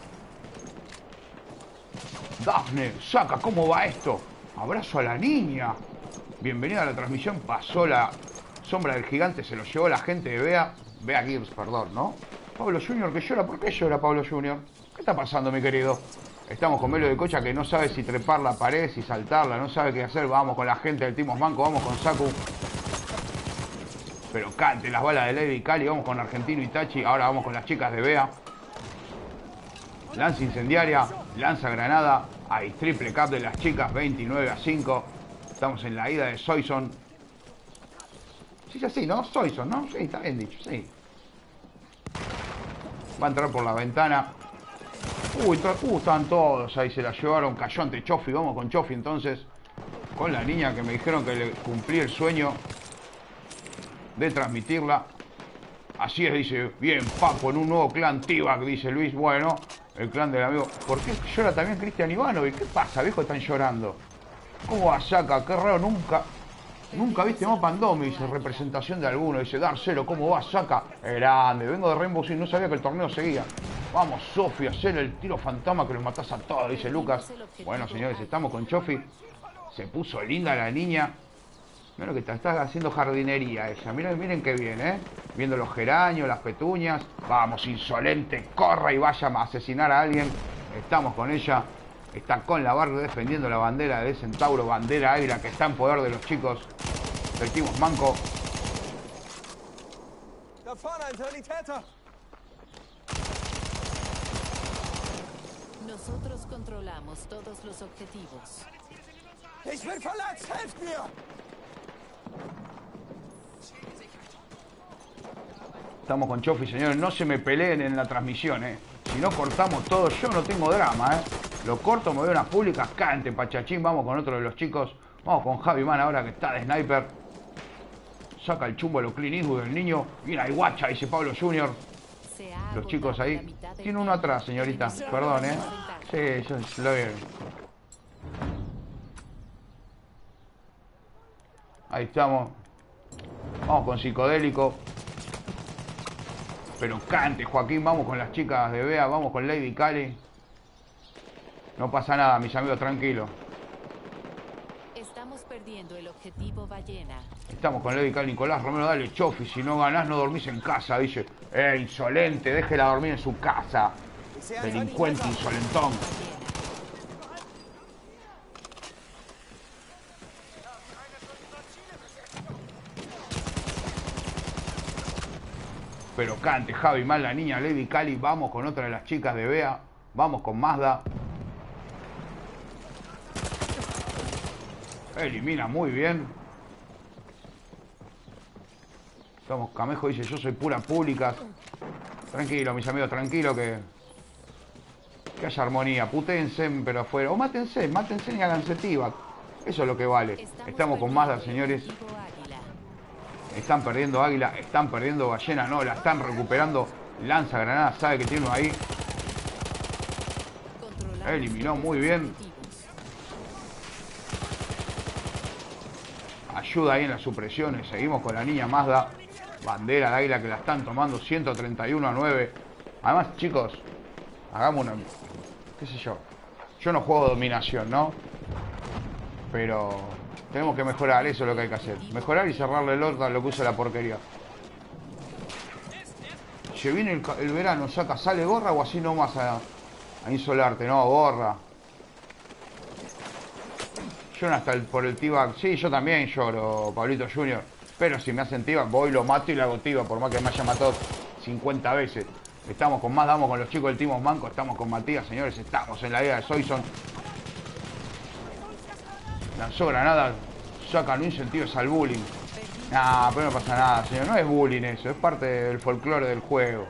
Dafne, saca, ¿cómo va esto? Abrazo a la niña. Bienvenida a la transmisión. Pasó la sombra del gigante, se lo llevó la gente de Bea. Bea Gibbs, perdón, ¿no? Pablo Junior que llora. ¿Por qué llora Pablo Junior? ¿Qué está pasando, mi querido? Estamos con Melo de Cocha, que no sabe si trepar la pared, si saltarla, no sabe qué hacer. Vamos con la gente del Timos Manco, vamos con Saku. Pero cante las balas de Lady Cali, vamos con Argentino Itachi. Ahora vamos con las chicas de Bea. Lanza incendiaria, lanza granada. Hay triple cap de las chicas, veintinueve a cinco. Estamos en la ida de Soison. Sí, es así, ¿no? Soison, ¿no? Sí, está bien dicho, sí. Va a entrar por la ventana. Uy, uh, están todos ahí, se la llevaron. Cayó ante Chofi. Vamos con Chofi entonces. Con la niña que me dijeron que le cumplí el sueño de transmitirla. Así es, dice. Bien, Papo, en un nuevo clan T-Bag, dice Luis. Bueno, el clan del amigo. ¿Por qué llora también Cristian Ivanovic? ¿Qué pasa, viejo? Están llorando. ¿Cómo va Saca? Qué raro, nunca. Nunca viste más Pandomi, dice, representación de alguno. Dice, Darcelo, ¿cómo va? Saca. Grande, vengo de Rainbow Six, no sabía que el torneo seguía. Vamos, Sofi, hacer el tiro fantasma que los matás a todos, dice Lucas. Bueno, señores, estamos con Chofi. Se puso linda la niña. Mira que está, está haciendo jardinería ella. Miren, miren qué bien, ¿eh? Viendo los geranios, las petuñas. Vamos, insolente, corra y vaya a asesinar a alguien. Estamos con ella. Está con la barra defendiendo la bandera de Centauro, bandera águila que está en poder de los chicos del Team Manco. Nosotros controlamos todos los objetivos. Estamos con Chofi, señores. No se me peleen en la transmisión, eh. Si no cortamos todo, yo no tengo drama, eh. Lo corto, me voy a unas públicas, cante, pachachín. Vamos con otro de los chicos. Vamos con Javi Man ahora que está de sniper. Saca el chumbo a los Clint Eastwood del niño. Viene ahí guacha, dice Pablo junior Los chicos ahí. Tiene uno atrás, señorita. Perdón, eh. Sí, yo lo veo. Ahí estamos. Vamos con psicodélico. Pero cante, Joaquín. Vamos con las chicas de Bea. Vamos con Lady Cali. No pasa nada, mis amigos, tranquilos. Estamos perdiendo el objetivo ballena. Estamos con Lady Cali. Nicolás Romero, dale, Chofi. Si no ganás, no dormís en casa, dice. Eh, insolente, déjela dormir en su casa. Delincuente, insolentón. Pero cante, Javi, mal la niña Lady Cali. Vamos con otra de las chicas de Bea. Vamos con Mazda. Elimina muy bien. Estamos, Camejo dice, yo soy pura pública. Tranquilo, mis amigos, tranquilo que... Que haya armonía. Putéense, pero afuera. O mátense, mátense y háganse T-Bag. Eso es lo que vale. Estamos con Mazda, señores. Están perdiendo Águila, están perdiendo Ballena, no, la están recuperando. Lanza granada, sabe que tiene uno ahí. Eliminó muy bien. Ayuda ahí en las supresiones. Seguimos con la niña Mazda. Bandera de Águila que la están tomando ciento treinta y uno a nueve. Además, chicos, hagamos una... qué sé yo. Yo no juego dominación, ¿no? Pero... tenemos que mejorar, eso es lo que hay que hacer. Mejorar y cerrarle el orto a lo que usa la porquería. Se viene el, el verano, saca, sale gorra o así nomás a, a insolarte, no, gorra. Yo hasta el, por el T-Bag, sí, yo también lloro, Pablito junior Pero si me hacen T-Bag, voy, lo mato y le hago T-Bag, por más que me haya matado cincuenta veces. Estamos con más, damos con los chicos del Team Manco, estamos con Matías, señores, estamos en la idea de Soyson. Lanzó granada, saca, no incentives al bullying. Nah, pero no pasa nada, señor. No es bullying eso, es parte del folclore del juego.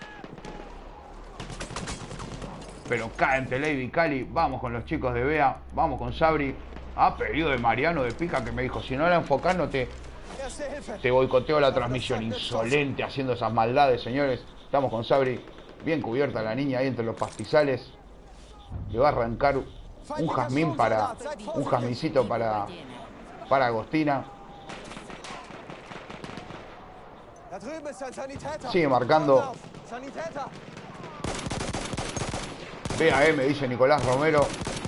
Pero cante Lady Cali, vamos con los chicos de Bea, vamos con Sabri. A pedido de Mariano de Pica que me dijo, si no la enfocás no te, te boicoteo la transmisión. Insolente haciendo esas maldades, señores. Estamos con Sabri, bien cubierta la niña ahí entre los pastizales. Le va a arrancar un jazmín para... un jazmincito para... para Agostina. Sigue marcando. B A M, dice Nicolás Romero.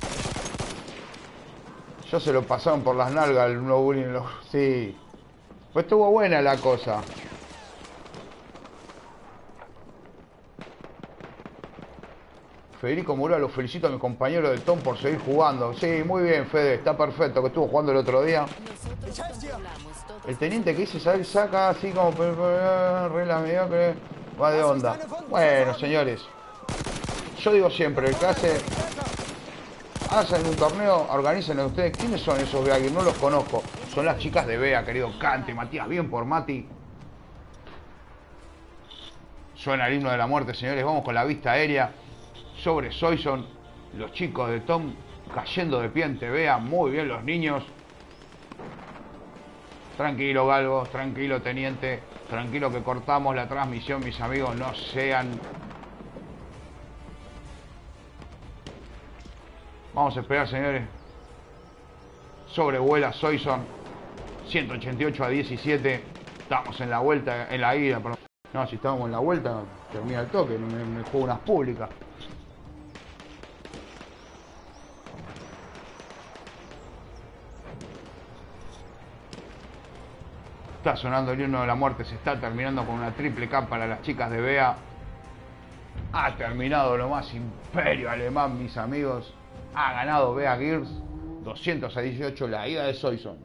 Ya se lo pasaron por las nalgas el no bullying. Sí. Pues estuvo buena la cosa. Federico Mura, lo felicito a mi compañero de Tom por seguir jugando. Sí, muy bien, Fede, está perfecto, que estuvo jugando el otro día. El teniente que dice, ¿sabes? Saca así como... regla mediocre, va de onda. Bueno, señores, yo digo siempre, el que hace... hacen un torneo, organícenlo ustedes. ¿Quiénes son esos Bea? No los conozco. Son las chicas de Bea, querido Cante, Matías, bien por Mati. Suena el himno de la muerte, señores. Vamos con la vista aérea sobre Soissons. Los chicos de Tom cayendo de pie en T V A. Muy bien los niños. Tranquilo, Galgo. Tranquilo, teniente. Tranquilo que cortamos la transmisión, mis amigos. No sean... Vamos a esperar, señores. Sobrevuela Soissons. ciento ochenta y ocho a diecisiete. Estamos en la vuelta, en la ida, perdón. No, si estábamos en la vuelta, termina el toque. Me, me juego unas públicas. Está sonando el himno de la muerte. Se está terminando con una triple K para las chicas de B A. Ha terminado lo más imperio alemán, mis amigos. Ha ganado B A Girls doscientos a dieciocho la ida de Soissons.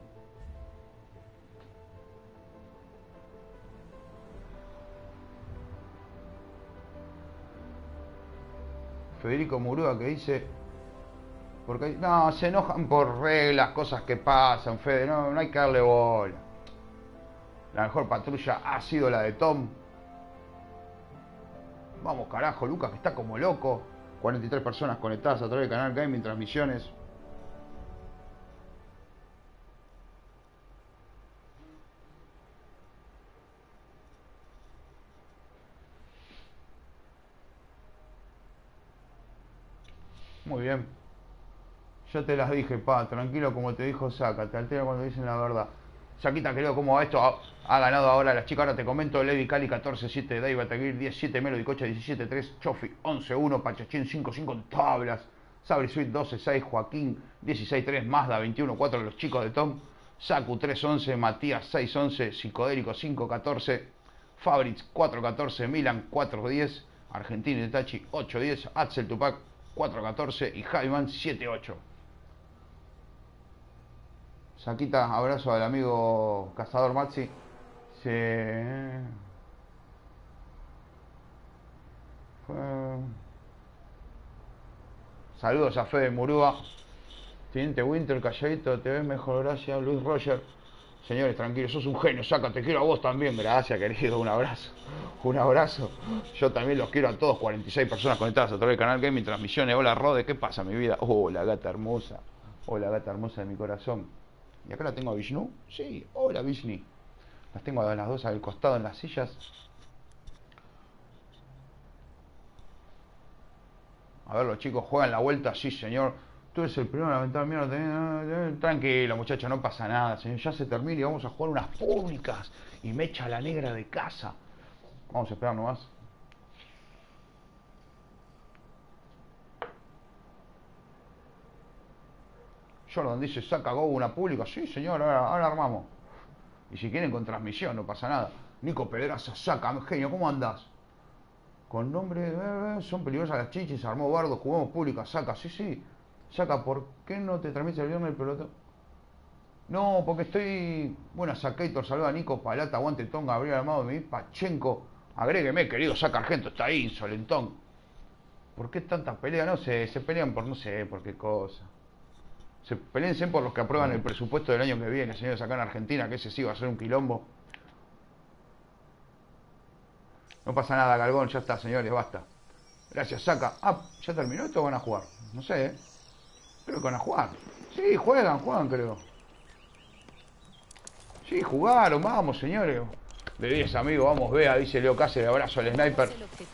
Federico Murúa que dice... Porque no, se enojan por reglas, cosas que pasan, Fede. No, no hay que darle bola. La mejor patrulla ha sido la de Tom. Vamos carajo, Lucas, que está como loco. cuarenta y tres personas conectadas a través del canal Gaming Transmisiones. Muy bien. Ya te las dije, pa, tranquilo como te dijo Saka, te altera cuando dicen la verdad. Saquita, querido, ¿cómo va esto? Ha, ha ganado ahora la chica, ahora te comento. Lady Cali catorce siete, Dave Bataguir diecisiete, Melody Cocha diecisiete tres, Chofi once uno, Pachachín cinco cinco en tablas, Sabri Sweet doce seis, Joaquín dieciséis tres, Mazda veintiuno cuatro, los chicos de Tom, Saku tres once, Matías seis once, Psicodélico cinco catorce, Fabrics cuatro catorce, Milan cuatro diez, Argentina y Tachi ocho diez, Axel Tupac cuatro catorce y Jaiman siete ocho. Saquita, abrazo al amigo Cazador Maxi. Se... Fue... Saludos a Fede Murúa. Teniente Winter, calladito, te ves mejor, gracias. Luis Roger. Señores, tranquilos, sos un genio, Saca, te quiero a vos también. Gracias, querido, un abrazo. Un abrazo. Yo también los quiero a todos, cuarenta y seis personas conectadas a través del canal Gaming Transmisiones. Hola, Rode, ¿qué pasa, mi vida? Hola, gata hermosa. Hola, gata hermosa de mi corazón. Y acá la tengo a Vishnu. Sí, hola Vishnu. Las tengo a las dos al costado en las sillas. A ver, los chicos juegan la vuelta. Sí, señor. Tú eres el primero en lamentar mierda. Tranquilo, muchachos, no pasa nada, señor. Ya se termina y vamos a jugar unas públicas. Y me echa la negra de casa. Vamos a esperar nomás. Jordan dice, Saca Go una pública. Sí, señor, ahora, ahora armamos. Y si quieren con transmisión, no pasa nada. Nico Pedraza, Saca, genio, ¿cómo andás? Con nombre, eh, son peligrosas las chichis, armó Bardo, jugamos pública, Saca, sí, sí. Saca, ¿por qué no te transmites el viernes el pelotón? No, porque estoy... Bueno, Sacator, saluda a Nico, Palata, Aguante Ton, Gabriel Armado, mi Pachenko. Agrégueme, querido, Saca Argento, está ahí, insolentón. ¿Por qué tanta pelea? No sé, se pelean por no sé, por qué cosa. Se peleense por los que aprueban el presupuesto del año que viene, señores, acá en Argentina, que ese sí va a ser un quilombo. No pasa nada, Galgón, ya está, señores, basta. Gracias, Saca. Ah, ¿ya terminó esto o van a jugar? No sé, ¿eh? Creo que van a jugar. Sí, juegan, juegan, creo. Sí, jugaron, vamos, señores. De diez, amigo, vamos, vea, dice Leo Cáceres, abrazo al sniper.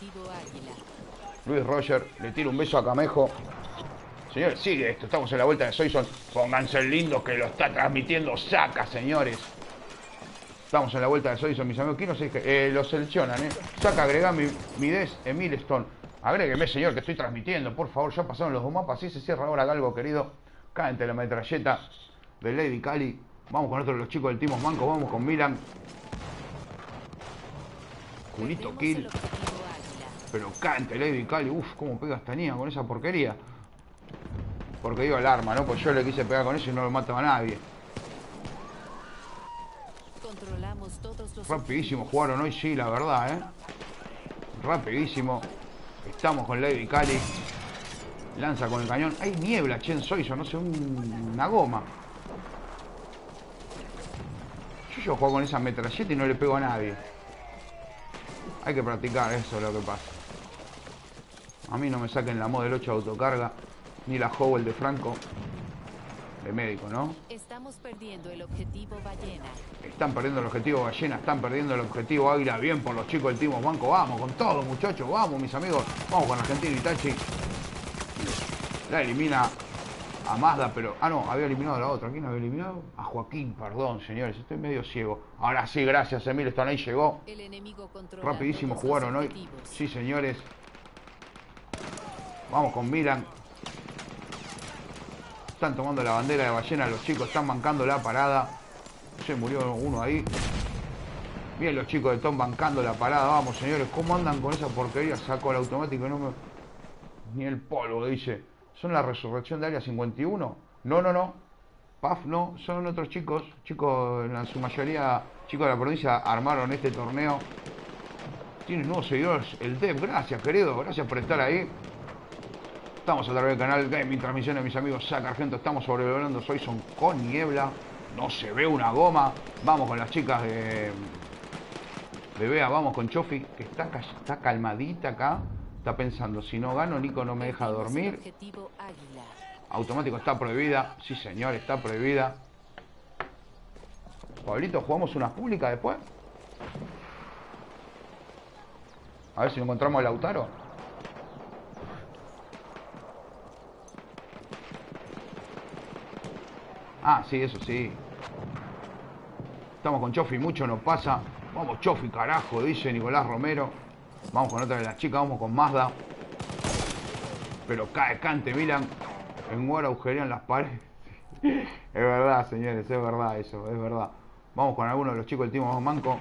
Luis Roger, le tiro un beso a Camejo. Señores, sigue esto, estamos en la vuelta de Soissons. Pónganse lindos que lo está transmitiendo Saca, señores. Estamos en la vuelta de Soissons, mis amigos. ¿Quién no sé qué? Eh, lo seleccionan, ¿eh? Saca, agregá mi, mi des, Emil Stone. Agrégueme, señor, que estoy transmitiendo, por favor. Ya pasaron los dos mapas, así se cierra ahora Galgo, querido. Cáente la metralleta de Lady Cali. Vamos con otro de los chicos del Timos Manco, vamos con Milan. Julito Kill. Pero cáente Lady Cali, uff, cómo pega esta niña con esa porquería. Porque digo el arma, ¿no? Pues yo le quise pegar con eso y no lo mataba a nadie. Rapidísimo jugaron hoy, sí, la verdad, ¿eh? Rapidísimo. Estamos con Lady Cali. Lanza con el cañón. Hay niebla, che, en Soissons, no sé, un, una goma. Yo, yo juego con esa metralleta y no le pego a nadie. Hay que practicar, eso es lo que pasa. A mí no me saquen la Model ocho de autocarga, ni la Howell de Franco. De médico, ¿no? Estamos perdiendo el objetivo ballena. Están perdiendo el objetivo ballena, están perdiendo el objetivo águila. Bien por los chicos del Timo Banco. Vamos con todo, muchachos. Vamos, mis amigos. Vamos con Argentina Itachi. La elimina a Mazda, pero... Ah, no, había eliminado a la otra. ¿A quién había eliminado? A Joaquín, perdón, señores. Estoy medio ciego. Ahora sí, gracias, Emil. Están ahí, llegó. El enemigo controla Rapidísimo todos jugaron los hoy. objetivos. Sí, señores. Vamos con Milan. Están tomando la bandera de ballena, los chicos están bancando la parada. Se murió uno ahí. Bien los chicos de Tom bancando la parada. Vamos, señores, ¿cómo andan con esa porquería? Sacó el automático y no me... Ni el polvo, dice. ¿Son la resurrección de Área cincuenta y uno? No, no, no. Paf, no. Son otros chicos. Chicos, en su mayoría, chicos de la provincia, armaron este torneo. Tienen nuevos seguidores. El Dev, gracias, querido. Gracias por estar ahí. Estamos a través del canal Gaming Transmisiones, mis amigos. Saca Argento, estamos sobrevolando Soyson con niebla. No se ve una goma. Vamos con las chicas de... de Bea, vamos con Chofi, que está, está calmadita acá. Está pensando, si no gano, Nico no me deja dormir. Automático está prohibida. Sí, señor, está prohibida. Pablito, ¿jugamos unas públicas después? A ver si encontramos el Lautaro. Ah, sí, eso sí. Estamos con Chofi, mucho nos pasa. Vamos, Chofi, carajo, dice Nicolás Romero. Vamos con otra de las chicas, vamos con Mazda. Pero cae Cante Milan. En Guara agujerean las paredes. Es verdad, señores, es verdad eso, es verdad. Vamos con alguno de los chicos del Timo Manco.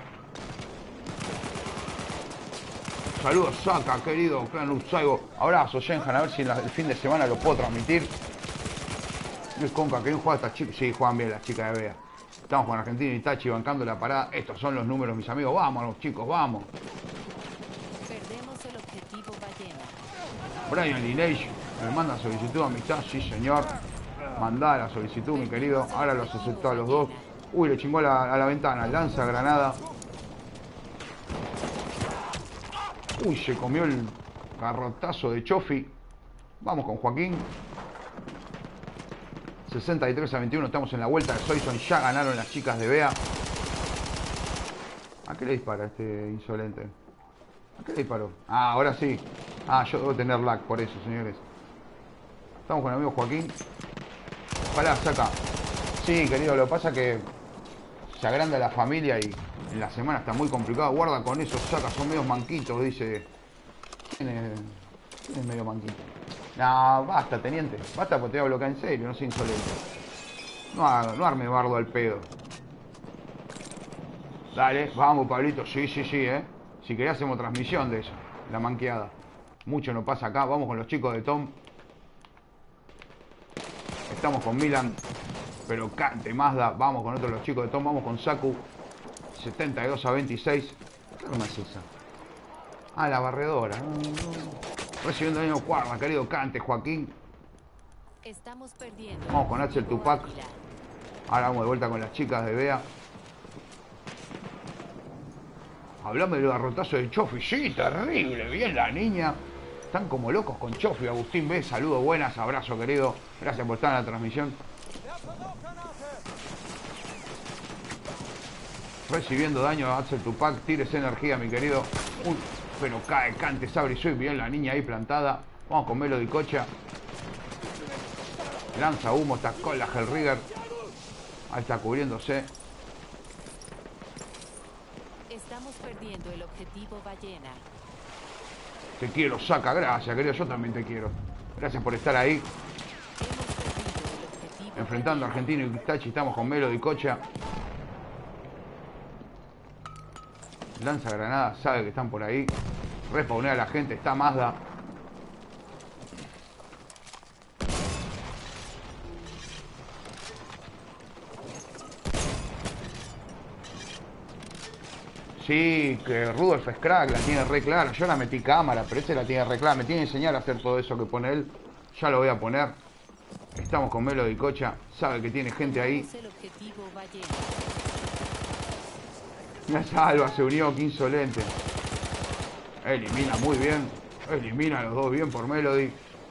Saludos, Saca, querido Clan Usaigo. Abrazo, Shenhan, a ver si el fin de semana lo puedo transmitir. Luis Conca, ¿quién juega estas chicas? Sí, juegan bien las chicas de Bea. Estamos con Argentina y Itachi bancando la parada. Estos son los números, mis amigos. Vámonos, chicos, vamos. Perdemos el objetivo ballena. Brian Lineage me manda solicitud de amistad. Sí, señor. Mandá la solicitud, mi querido. Ahora los aceptó a los dos. Uy, le chingó a la, a la ventana. Lanza granada. Uy, se comió el garrotazo de Chofi. Vamos con Joaquín. sesenta y tres a veintiuno, estamos en la vuelta de Soyson. Ya ganaron las chicas de Bea. ¿A qué le dispara este insolente? ¿A qué le disparó? Ah, ahora sí. Ah, yo debo tener lag por eso, señores. Estamos con el amigo Joaquín. Ojalá, Saca. Sí, querido, lo que pasa es que se agranda la familia y en la semana está muy complicado. Guarda con esos Saca, son medios manquitos, dice. ¿Quién es, ¿Quién es medio manquito? No, basta, teniente. Basta porque te voy a bloquear en serio, no soy insolente. No, no arme bardo al pedo. Dale, vamos, Pablito. Sí, sí, sí, eh. Si querés hacemos transmisión de eso. La manqueada. Mucho nos pasa acá. Vamos con los chicos de Tom. Estamos con Milan. Pero Cante Mazda. Vamos con otros los chicos de Tom. Vamos con Saku. setenta y dos a veintiséis. ¿Qué arma es esa? Ah, la barredora. No, no. Recibiendo daño guarda, querido Cante, Joaquín. Estamos perdiendo. Vamos con Axel Tupac. Ahora vamos de vuelta con las chicas de Bea. Hablame del garrotazo de Chofi. Sí, terrible. Bien la niña. Están como locos con Chofi. Agustín B. Saludos, buenas. Abrazo, querido. Gracias por estar en la transmisión. Recibiendo daño a Axel Tupac. Tires energía, mi querido. Uy, pero cae Cante, Sabri Sui. Bien la niña ahí plantada. Vamos con Melody Cocha. Lanza humo. Está con la Hellrigger. Ahí está cubriéndose. Estamos perdiendo el objetivo ballena. Te quiero, Saca. Gracias, querido. Yo también te quiero. Gracias por estar ahí. Enfrentando a Argentino y Itachi. Estamos con Melody Cocha. Lanza granada, sabe que están por ahí. Respawnea a la gente, está Mazda. Sí, que Rudolf es crack, la tiene re clara. Yo la metí cámara, pero ese la tiene re clara. Me tiene que enseñar a hacer todo eso que pone él. Ya lo voy a poner. Estamos con Melody Cocha. Sabe que tiene gente ahí. La salva, se unió, qué insolente. Elimina muy bien. Elimina a los dos bien por Melody.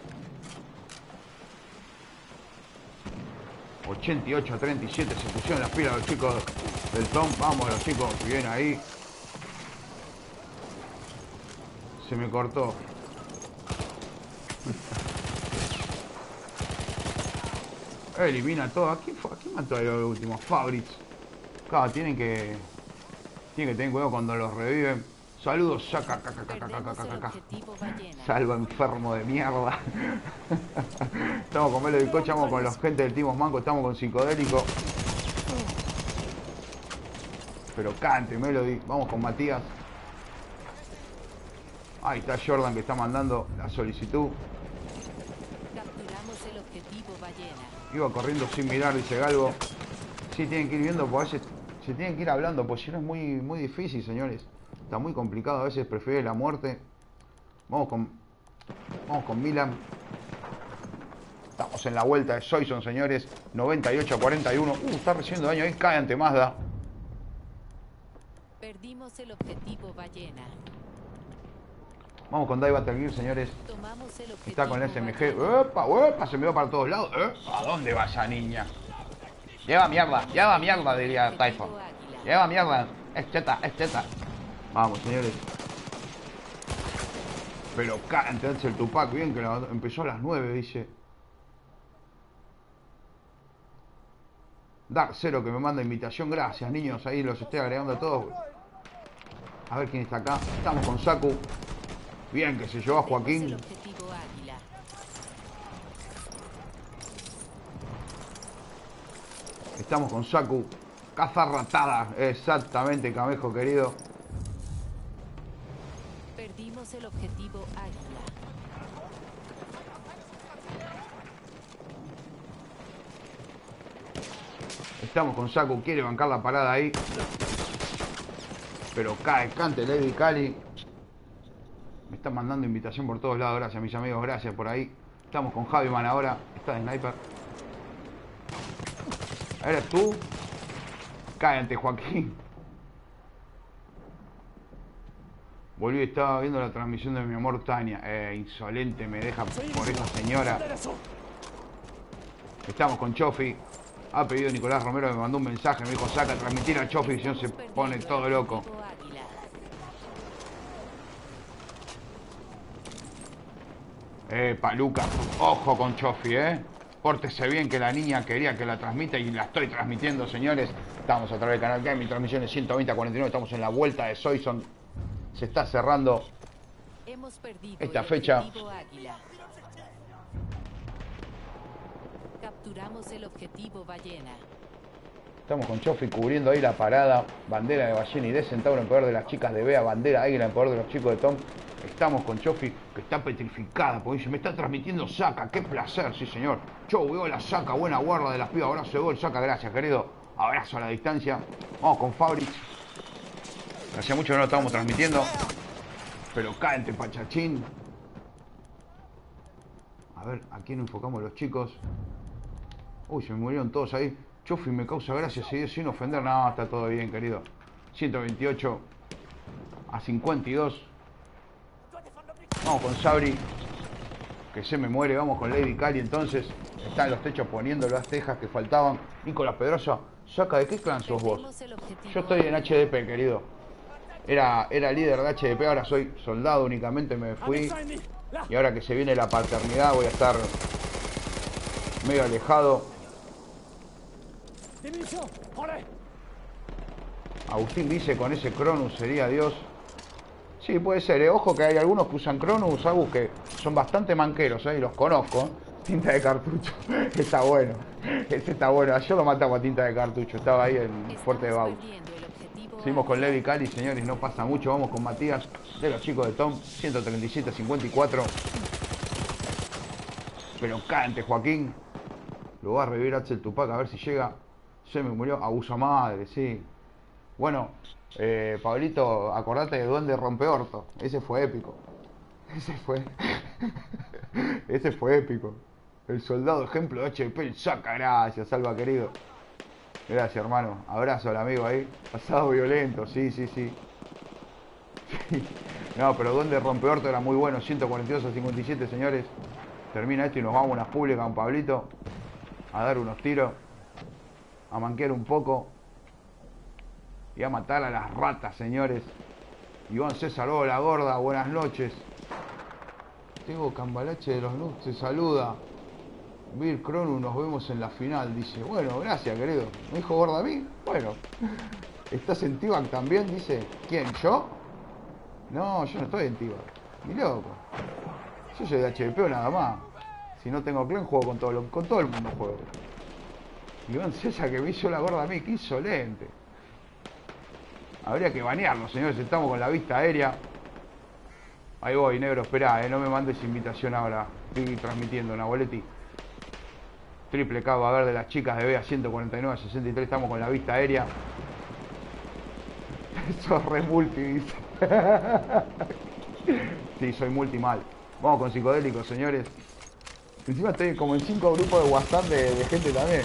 ochenta y ocho a treinta y siete. Se pusieron las pilas los chicos del Tom. Vamos los chicos. Bien ahí. Se me cortó. Elimina todo. ¿A quién, fue? ¿A quién mató ahí los últimos? Fabrics. Claro, tienen que... Tienen que tener cuidado cuando los reviven. Saludos, saca, caca, caca, caca, caca, caca. Salva, enfermo de mierda. Estamos con Melody Coach, estamos con los gente del Timos Manco, estamos con Psicodélico. Pero cante, Melody. Vamos con Matías. Ahí está Jordan que está mandando la solicitud. Capturamos el objetivo ballena. Iba corriendo sin mirar, dice Galgo. Sí, tienen que ir viendo, pues a veces se tienen que ir hablando, pues si no es muy, muy difícil, señores. Está muy complicado, a veces prefiere la muerte. Vamos con... Vamos con Milan. Estamos en la vuelta de Soison, señores. noventa y ocho a cuarenta y uno. Uh, está recibiendo daño ahí, cae ante Mazda. Perdimos el objetivo ballena. Vamos con Die Battle Gear, señores. Tomamos el objetivo Está con el S M G. ballena. ¡Epa, epa! Se me va para todos lados. ¿Eh? ¿A dónde va esa niña? Lleva mierda, lleva mierda, diría Typhon. Lleva mierda. Es cheta, es cheta. Vamos, señores. Pero cante, el Tupac. Bien que la, empezó a las nueve, dice. Dark Zero que me manda invitación. Gracias, niños. Ahí los estoy agregando a todos. A ver quién está acá. Estamos con Saku. Bien que se llevó a Joaquín. Estamos con Saku. Caza ratada. Exactamente, Camejo querido. Perdimos el objetivo águila. Estamos con Saku. Quiere bancar la parada ahí. Pero cae, cante Lady Cali. Me están mandando invitación por todos lados. Gracias, mis amigos. Gracias por ahí. Estamos con Javiman ahora. Está de sniper. ¿Eres tú? Cae ante Joaquín. Volví, estaba viendo la transmisión de mi amor Tania. Eh, insolente, me deja por esa señora. Estamos con Chofi. Ha pedido Nicolás Romero, me mandó un mensaje. Me dijo, saca, transmitir a Chofi, si no se pone todo loco. Eh, Paluca. Ojo con Chofi, eh. Pórtese bien que la niña quería que la transmita y la estoy transmitiendo, señores. Estamos a través del canal Game, mi transmisión es ciento veinte a cuarenta y nueve. Estamos en la vuelta de Soison. Se está cerrando Hemos perdido esta fecha. Capturamos el objetivo ballena. Estamos con Chofi cubriendo ahí la parada. Bandera de ballena y de Centauro en poder de las chicas de Bea. Bandera águila en poder de los chicos de Tom. Estamos con Chofi, que está petrificada, porque dice, me está transmitiendo Saca, qué placer, sí señor. Yo veo la Saca, buena guarda de las pibas, abrazo de gol, Saca, gracias querido. Abrazo a la distancia. Vamos con Fabrics. Hacía mucho que no lo estábamos transmitiendo. Pero cáente, Pachachín. A ver, ¿a quién enfocamos los chicos? Uy, se me murieron todos ahí. Chofi me causa gracia, seguir sin ofender. No, está todo bien, querido. ciento veintiocho a cincuenta y dos. Vamos con Sabri, que se me muere. Vamos con Lady Cali entonces. Están los techos poniendo las tejas que faltaban. Nicolás Pedrosa, Saca, ¿de qué clan sos vos? Yo estoy en H D P, querido. Era, era líder de H D P, ahora soy soldado únicamente, me fui. Y ahora que se viene la paternidad voy a estar medio alejado. Agustín dice, con ese Cronus sería Dios. Sí, puede ser, ¿eh? Ojo que hay algunos que usan Cronus, Agus, que son bastante manqueros, ¿eh? Y los conozco. Tinta de cartucho. Está bueno. Ese está bueno. Ayer lo matamos a tinta de cartucho. Estaba ahí en Fuerte de Bau. Seguimos con Lady Cali, señores. No pasa mucho. Vamos con Matías de los chicos de Tom. ciento treinta y siete a cincuenta y cuatro. Pero cante, Joaquín. Lo va a revivir Axel Tupac a ver si llega. Se me murió. Abuso madre, sí. Bueno, eh, Pablito, acordate de Duende Rompeorto. Ese fue épico. Ese fue. Ese fue épico. El soldado ejemplo de H D P, el Saca, gracias, Salva querido. Gracias, hermano. Abrazo al amigo ahí. Pasado violento, sí, sí, sí. No, pero donde rompeorto era muy bueno. ciento cuarenta y dos a cincuenta y siete, señores. Termina esto y nos vamos a unas públicas con Pablito. A dar unos tiros. A manquear un poco. Y a matar a las ratas, señores. Iván César, oh, la gorda, buenas noches. Tengo Cambalache de los Nuts, se saluda. Bill Cronu, nos vemos en la final. Dice, bueno, gracias, querido. ¿Me dijo gorda a mí? Bueno. ¿Estás en T-Bag también? Dice, ¿quién? ¿Yo? No, yo no estoy en T-Bag. Ni loco. Yo soy de H D P O nada más. Si no tengo clan, juego con todo, lo, con todo el mundo juego. Iván César que me hizo la gorda a mí, qué insolente. Habría que banearlo, señores. Estamos con la vista aérea. Ahí voy, negro, esperá, eh, no me mandes invitación ahora. Estoy transmitiendo, Naboletti. Triple K va a ver de las chicas de B A ciento cuarenta y nueve a sesenta y tres. Estamos con la vista aérea. Sos re multi, dice. Sí, soy multi mal. Vamos con psicodélicos, señores. Encima estoy como en cinco grupos de WhatsApp de, de gente también.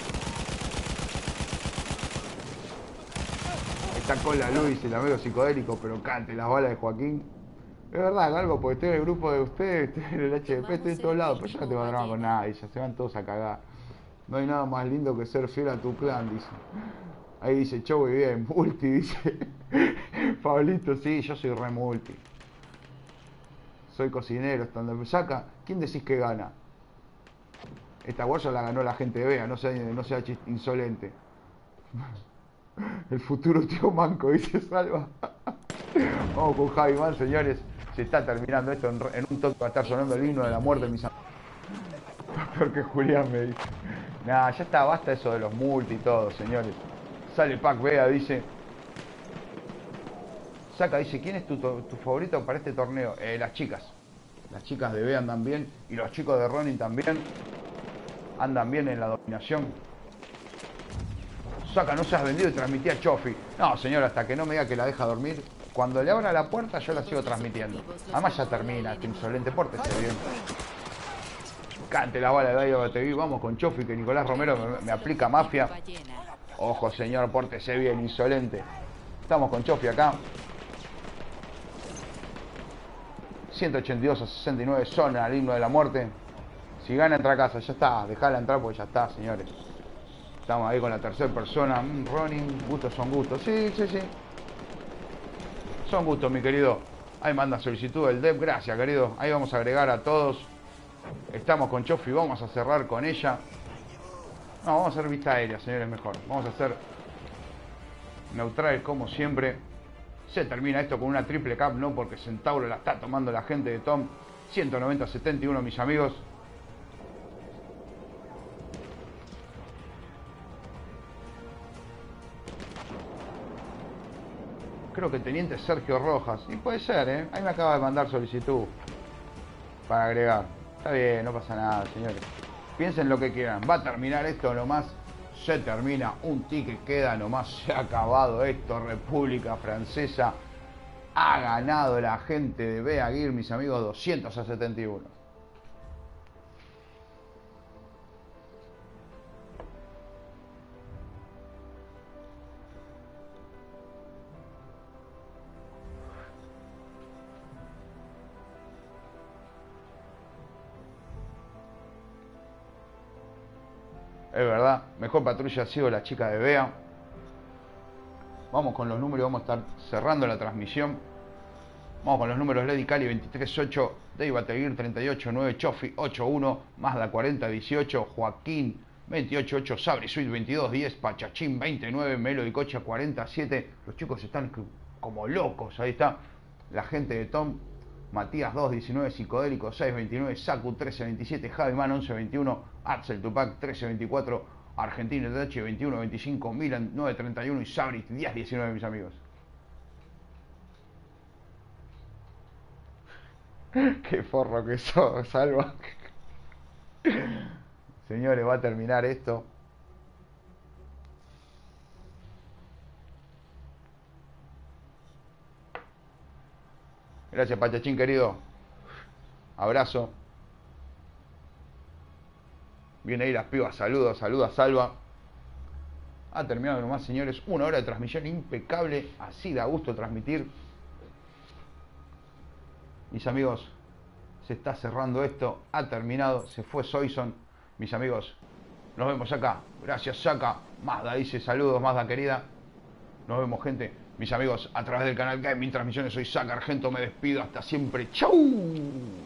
Ahí está con la Luis, el amigo psicodélico, pero cante las balas de Joaquín. Es verdad, algo, porque estoy en el grupo de ustedes, estoy en el H D P, estoy en todos lados, pero yo no tengo drama con nadie, ya se van todos a cagar. No hay nada más lindo que ser fiel a tu clan, dice. Ahí dice, Chow y bien, multi, dice. Pablito, sí, yo soy re multi. Soy cocinero, estando me saca. ¿Quién decís que gana? Esta guardia la ganó la gente de B E A, no sea, no sea insolente. El futuro tío manco, dice Salva. Vamos con Javi Man, señores. Se está terminando esto. En, en un toque va a estar sonando el himno de la muerte, mis amigos. Peor que Julián me dice. Nah, ya está, basta eso de los multi y todo, señores. Sale Pac B E A, dice. Saca, dice, ¿quién es tu, tu favorito para este torneo? Eh, las chicas. Las chicas de B E A andan bien. Y los chicos de Ronin también. Andan bien en la dominación. Saca, no seas vendido y transmití a Chofi. No, señor, hasta que no me diga que la deja dormir. Cuando le abra la puerta yo la sigo transmitiendo. Además ya termina, este insolente, pórtese bien. Cante la bala de Daigo T V. Vamos con Chofi, que Nicolás Romero me, me aplica mafia. Ojo, señor, pórtese bien, insolente. Estamos con Chofi acá. ciento ochenta y dos a sesenta y nueve son al himno de la muerte. Si gana, entra a casa. Ya está, dejala entrar porque ya está, señores. Estamos ahí con la tercera persona. Mm, Ronin, gustos son gustos. Sí, sí, sí. Son gustos, mi querido. Ahí manda solicitud del D E P. Gracias, querido. Ahí vamos a agregar a todos. Estamos con Chofi. Vamos a cerrar con ella. No, vamos a hacer vista aérea, señores, mejor. Vamos a hacer neutral como siempre. Se termina esto con una triple cap, no porque Centauro la está tomando la gente de Tom. ciento noventa a setenta y uno, mis amigos. Creo que teniente Sergio Rojas. Y puede ser, ¿eh? Ahí me acaba de mandar solicitud para agregar. Está bien, no pasa nada, señores. Piensen lo que quieran. Va a terminar esto nomás. Se termina. Un ticket queda nomás. Se ha acabado esto. República Francesa. Ha ganado la gente de B A Gear, mis amigos, doscientos a setenta y uno. Es verdad, mejor patrulla ha sido la chica de B E A. Vamos con los números, vamos a estar cerrando la transmisión. Vamos con los números: Lady Cali veintitrés ocho, Dave Bateguir treinta y ocho nueve, Chofi ocho uno, Mazda cuarenta dieciocho, Joaquín veintiocho ocho, Sabri Suite veintidós diez, Pachachín veintinueve, Melody Cocha cuarenta siete. Los chicos están como locos, ahí está la gente de Tom. Matías dos diecinueve, Psicodélico seis veintinueve, Saku trece veintisiete, Javiman once veintiuno, Axel Tupac trece veinticuatro, Argentino T H veintiuno veinticinco, Milan nueve treinta y uno y Sabri diez diecinueve, mis amigos. Qué forro que sos, Salva. Señores, va a terminar esto. Gracias, Pachachín, querido. Abrazo. Viene ahí las pibas. Saludos, saludos, Salva. Ha terminado nomás, señores. Una hora de transmisión impecable. Así da gusto transmitir. Mis amigos, se está cerrando esto. Ha terminado. Se fue Soyson. Mis amigos, nos vemos acá. Gracias, Saka. Mazda dice saludos, Mazda querida. Nos vemos, gente. Mis amigos, a través del canal Gaming Transmisiones, soy Saka Argento. Me despido. Hasta siempre. ¡Chau!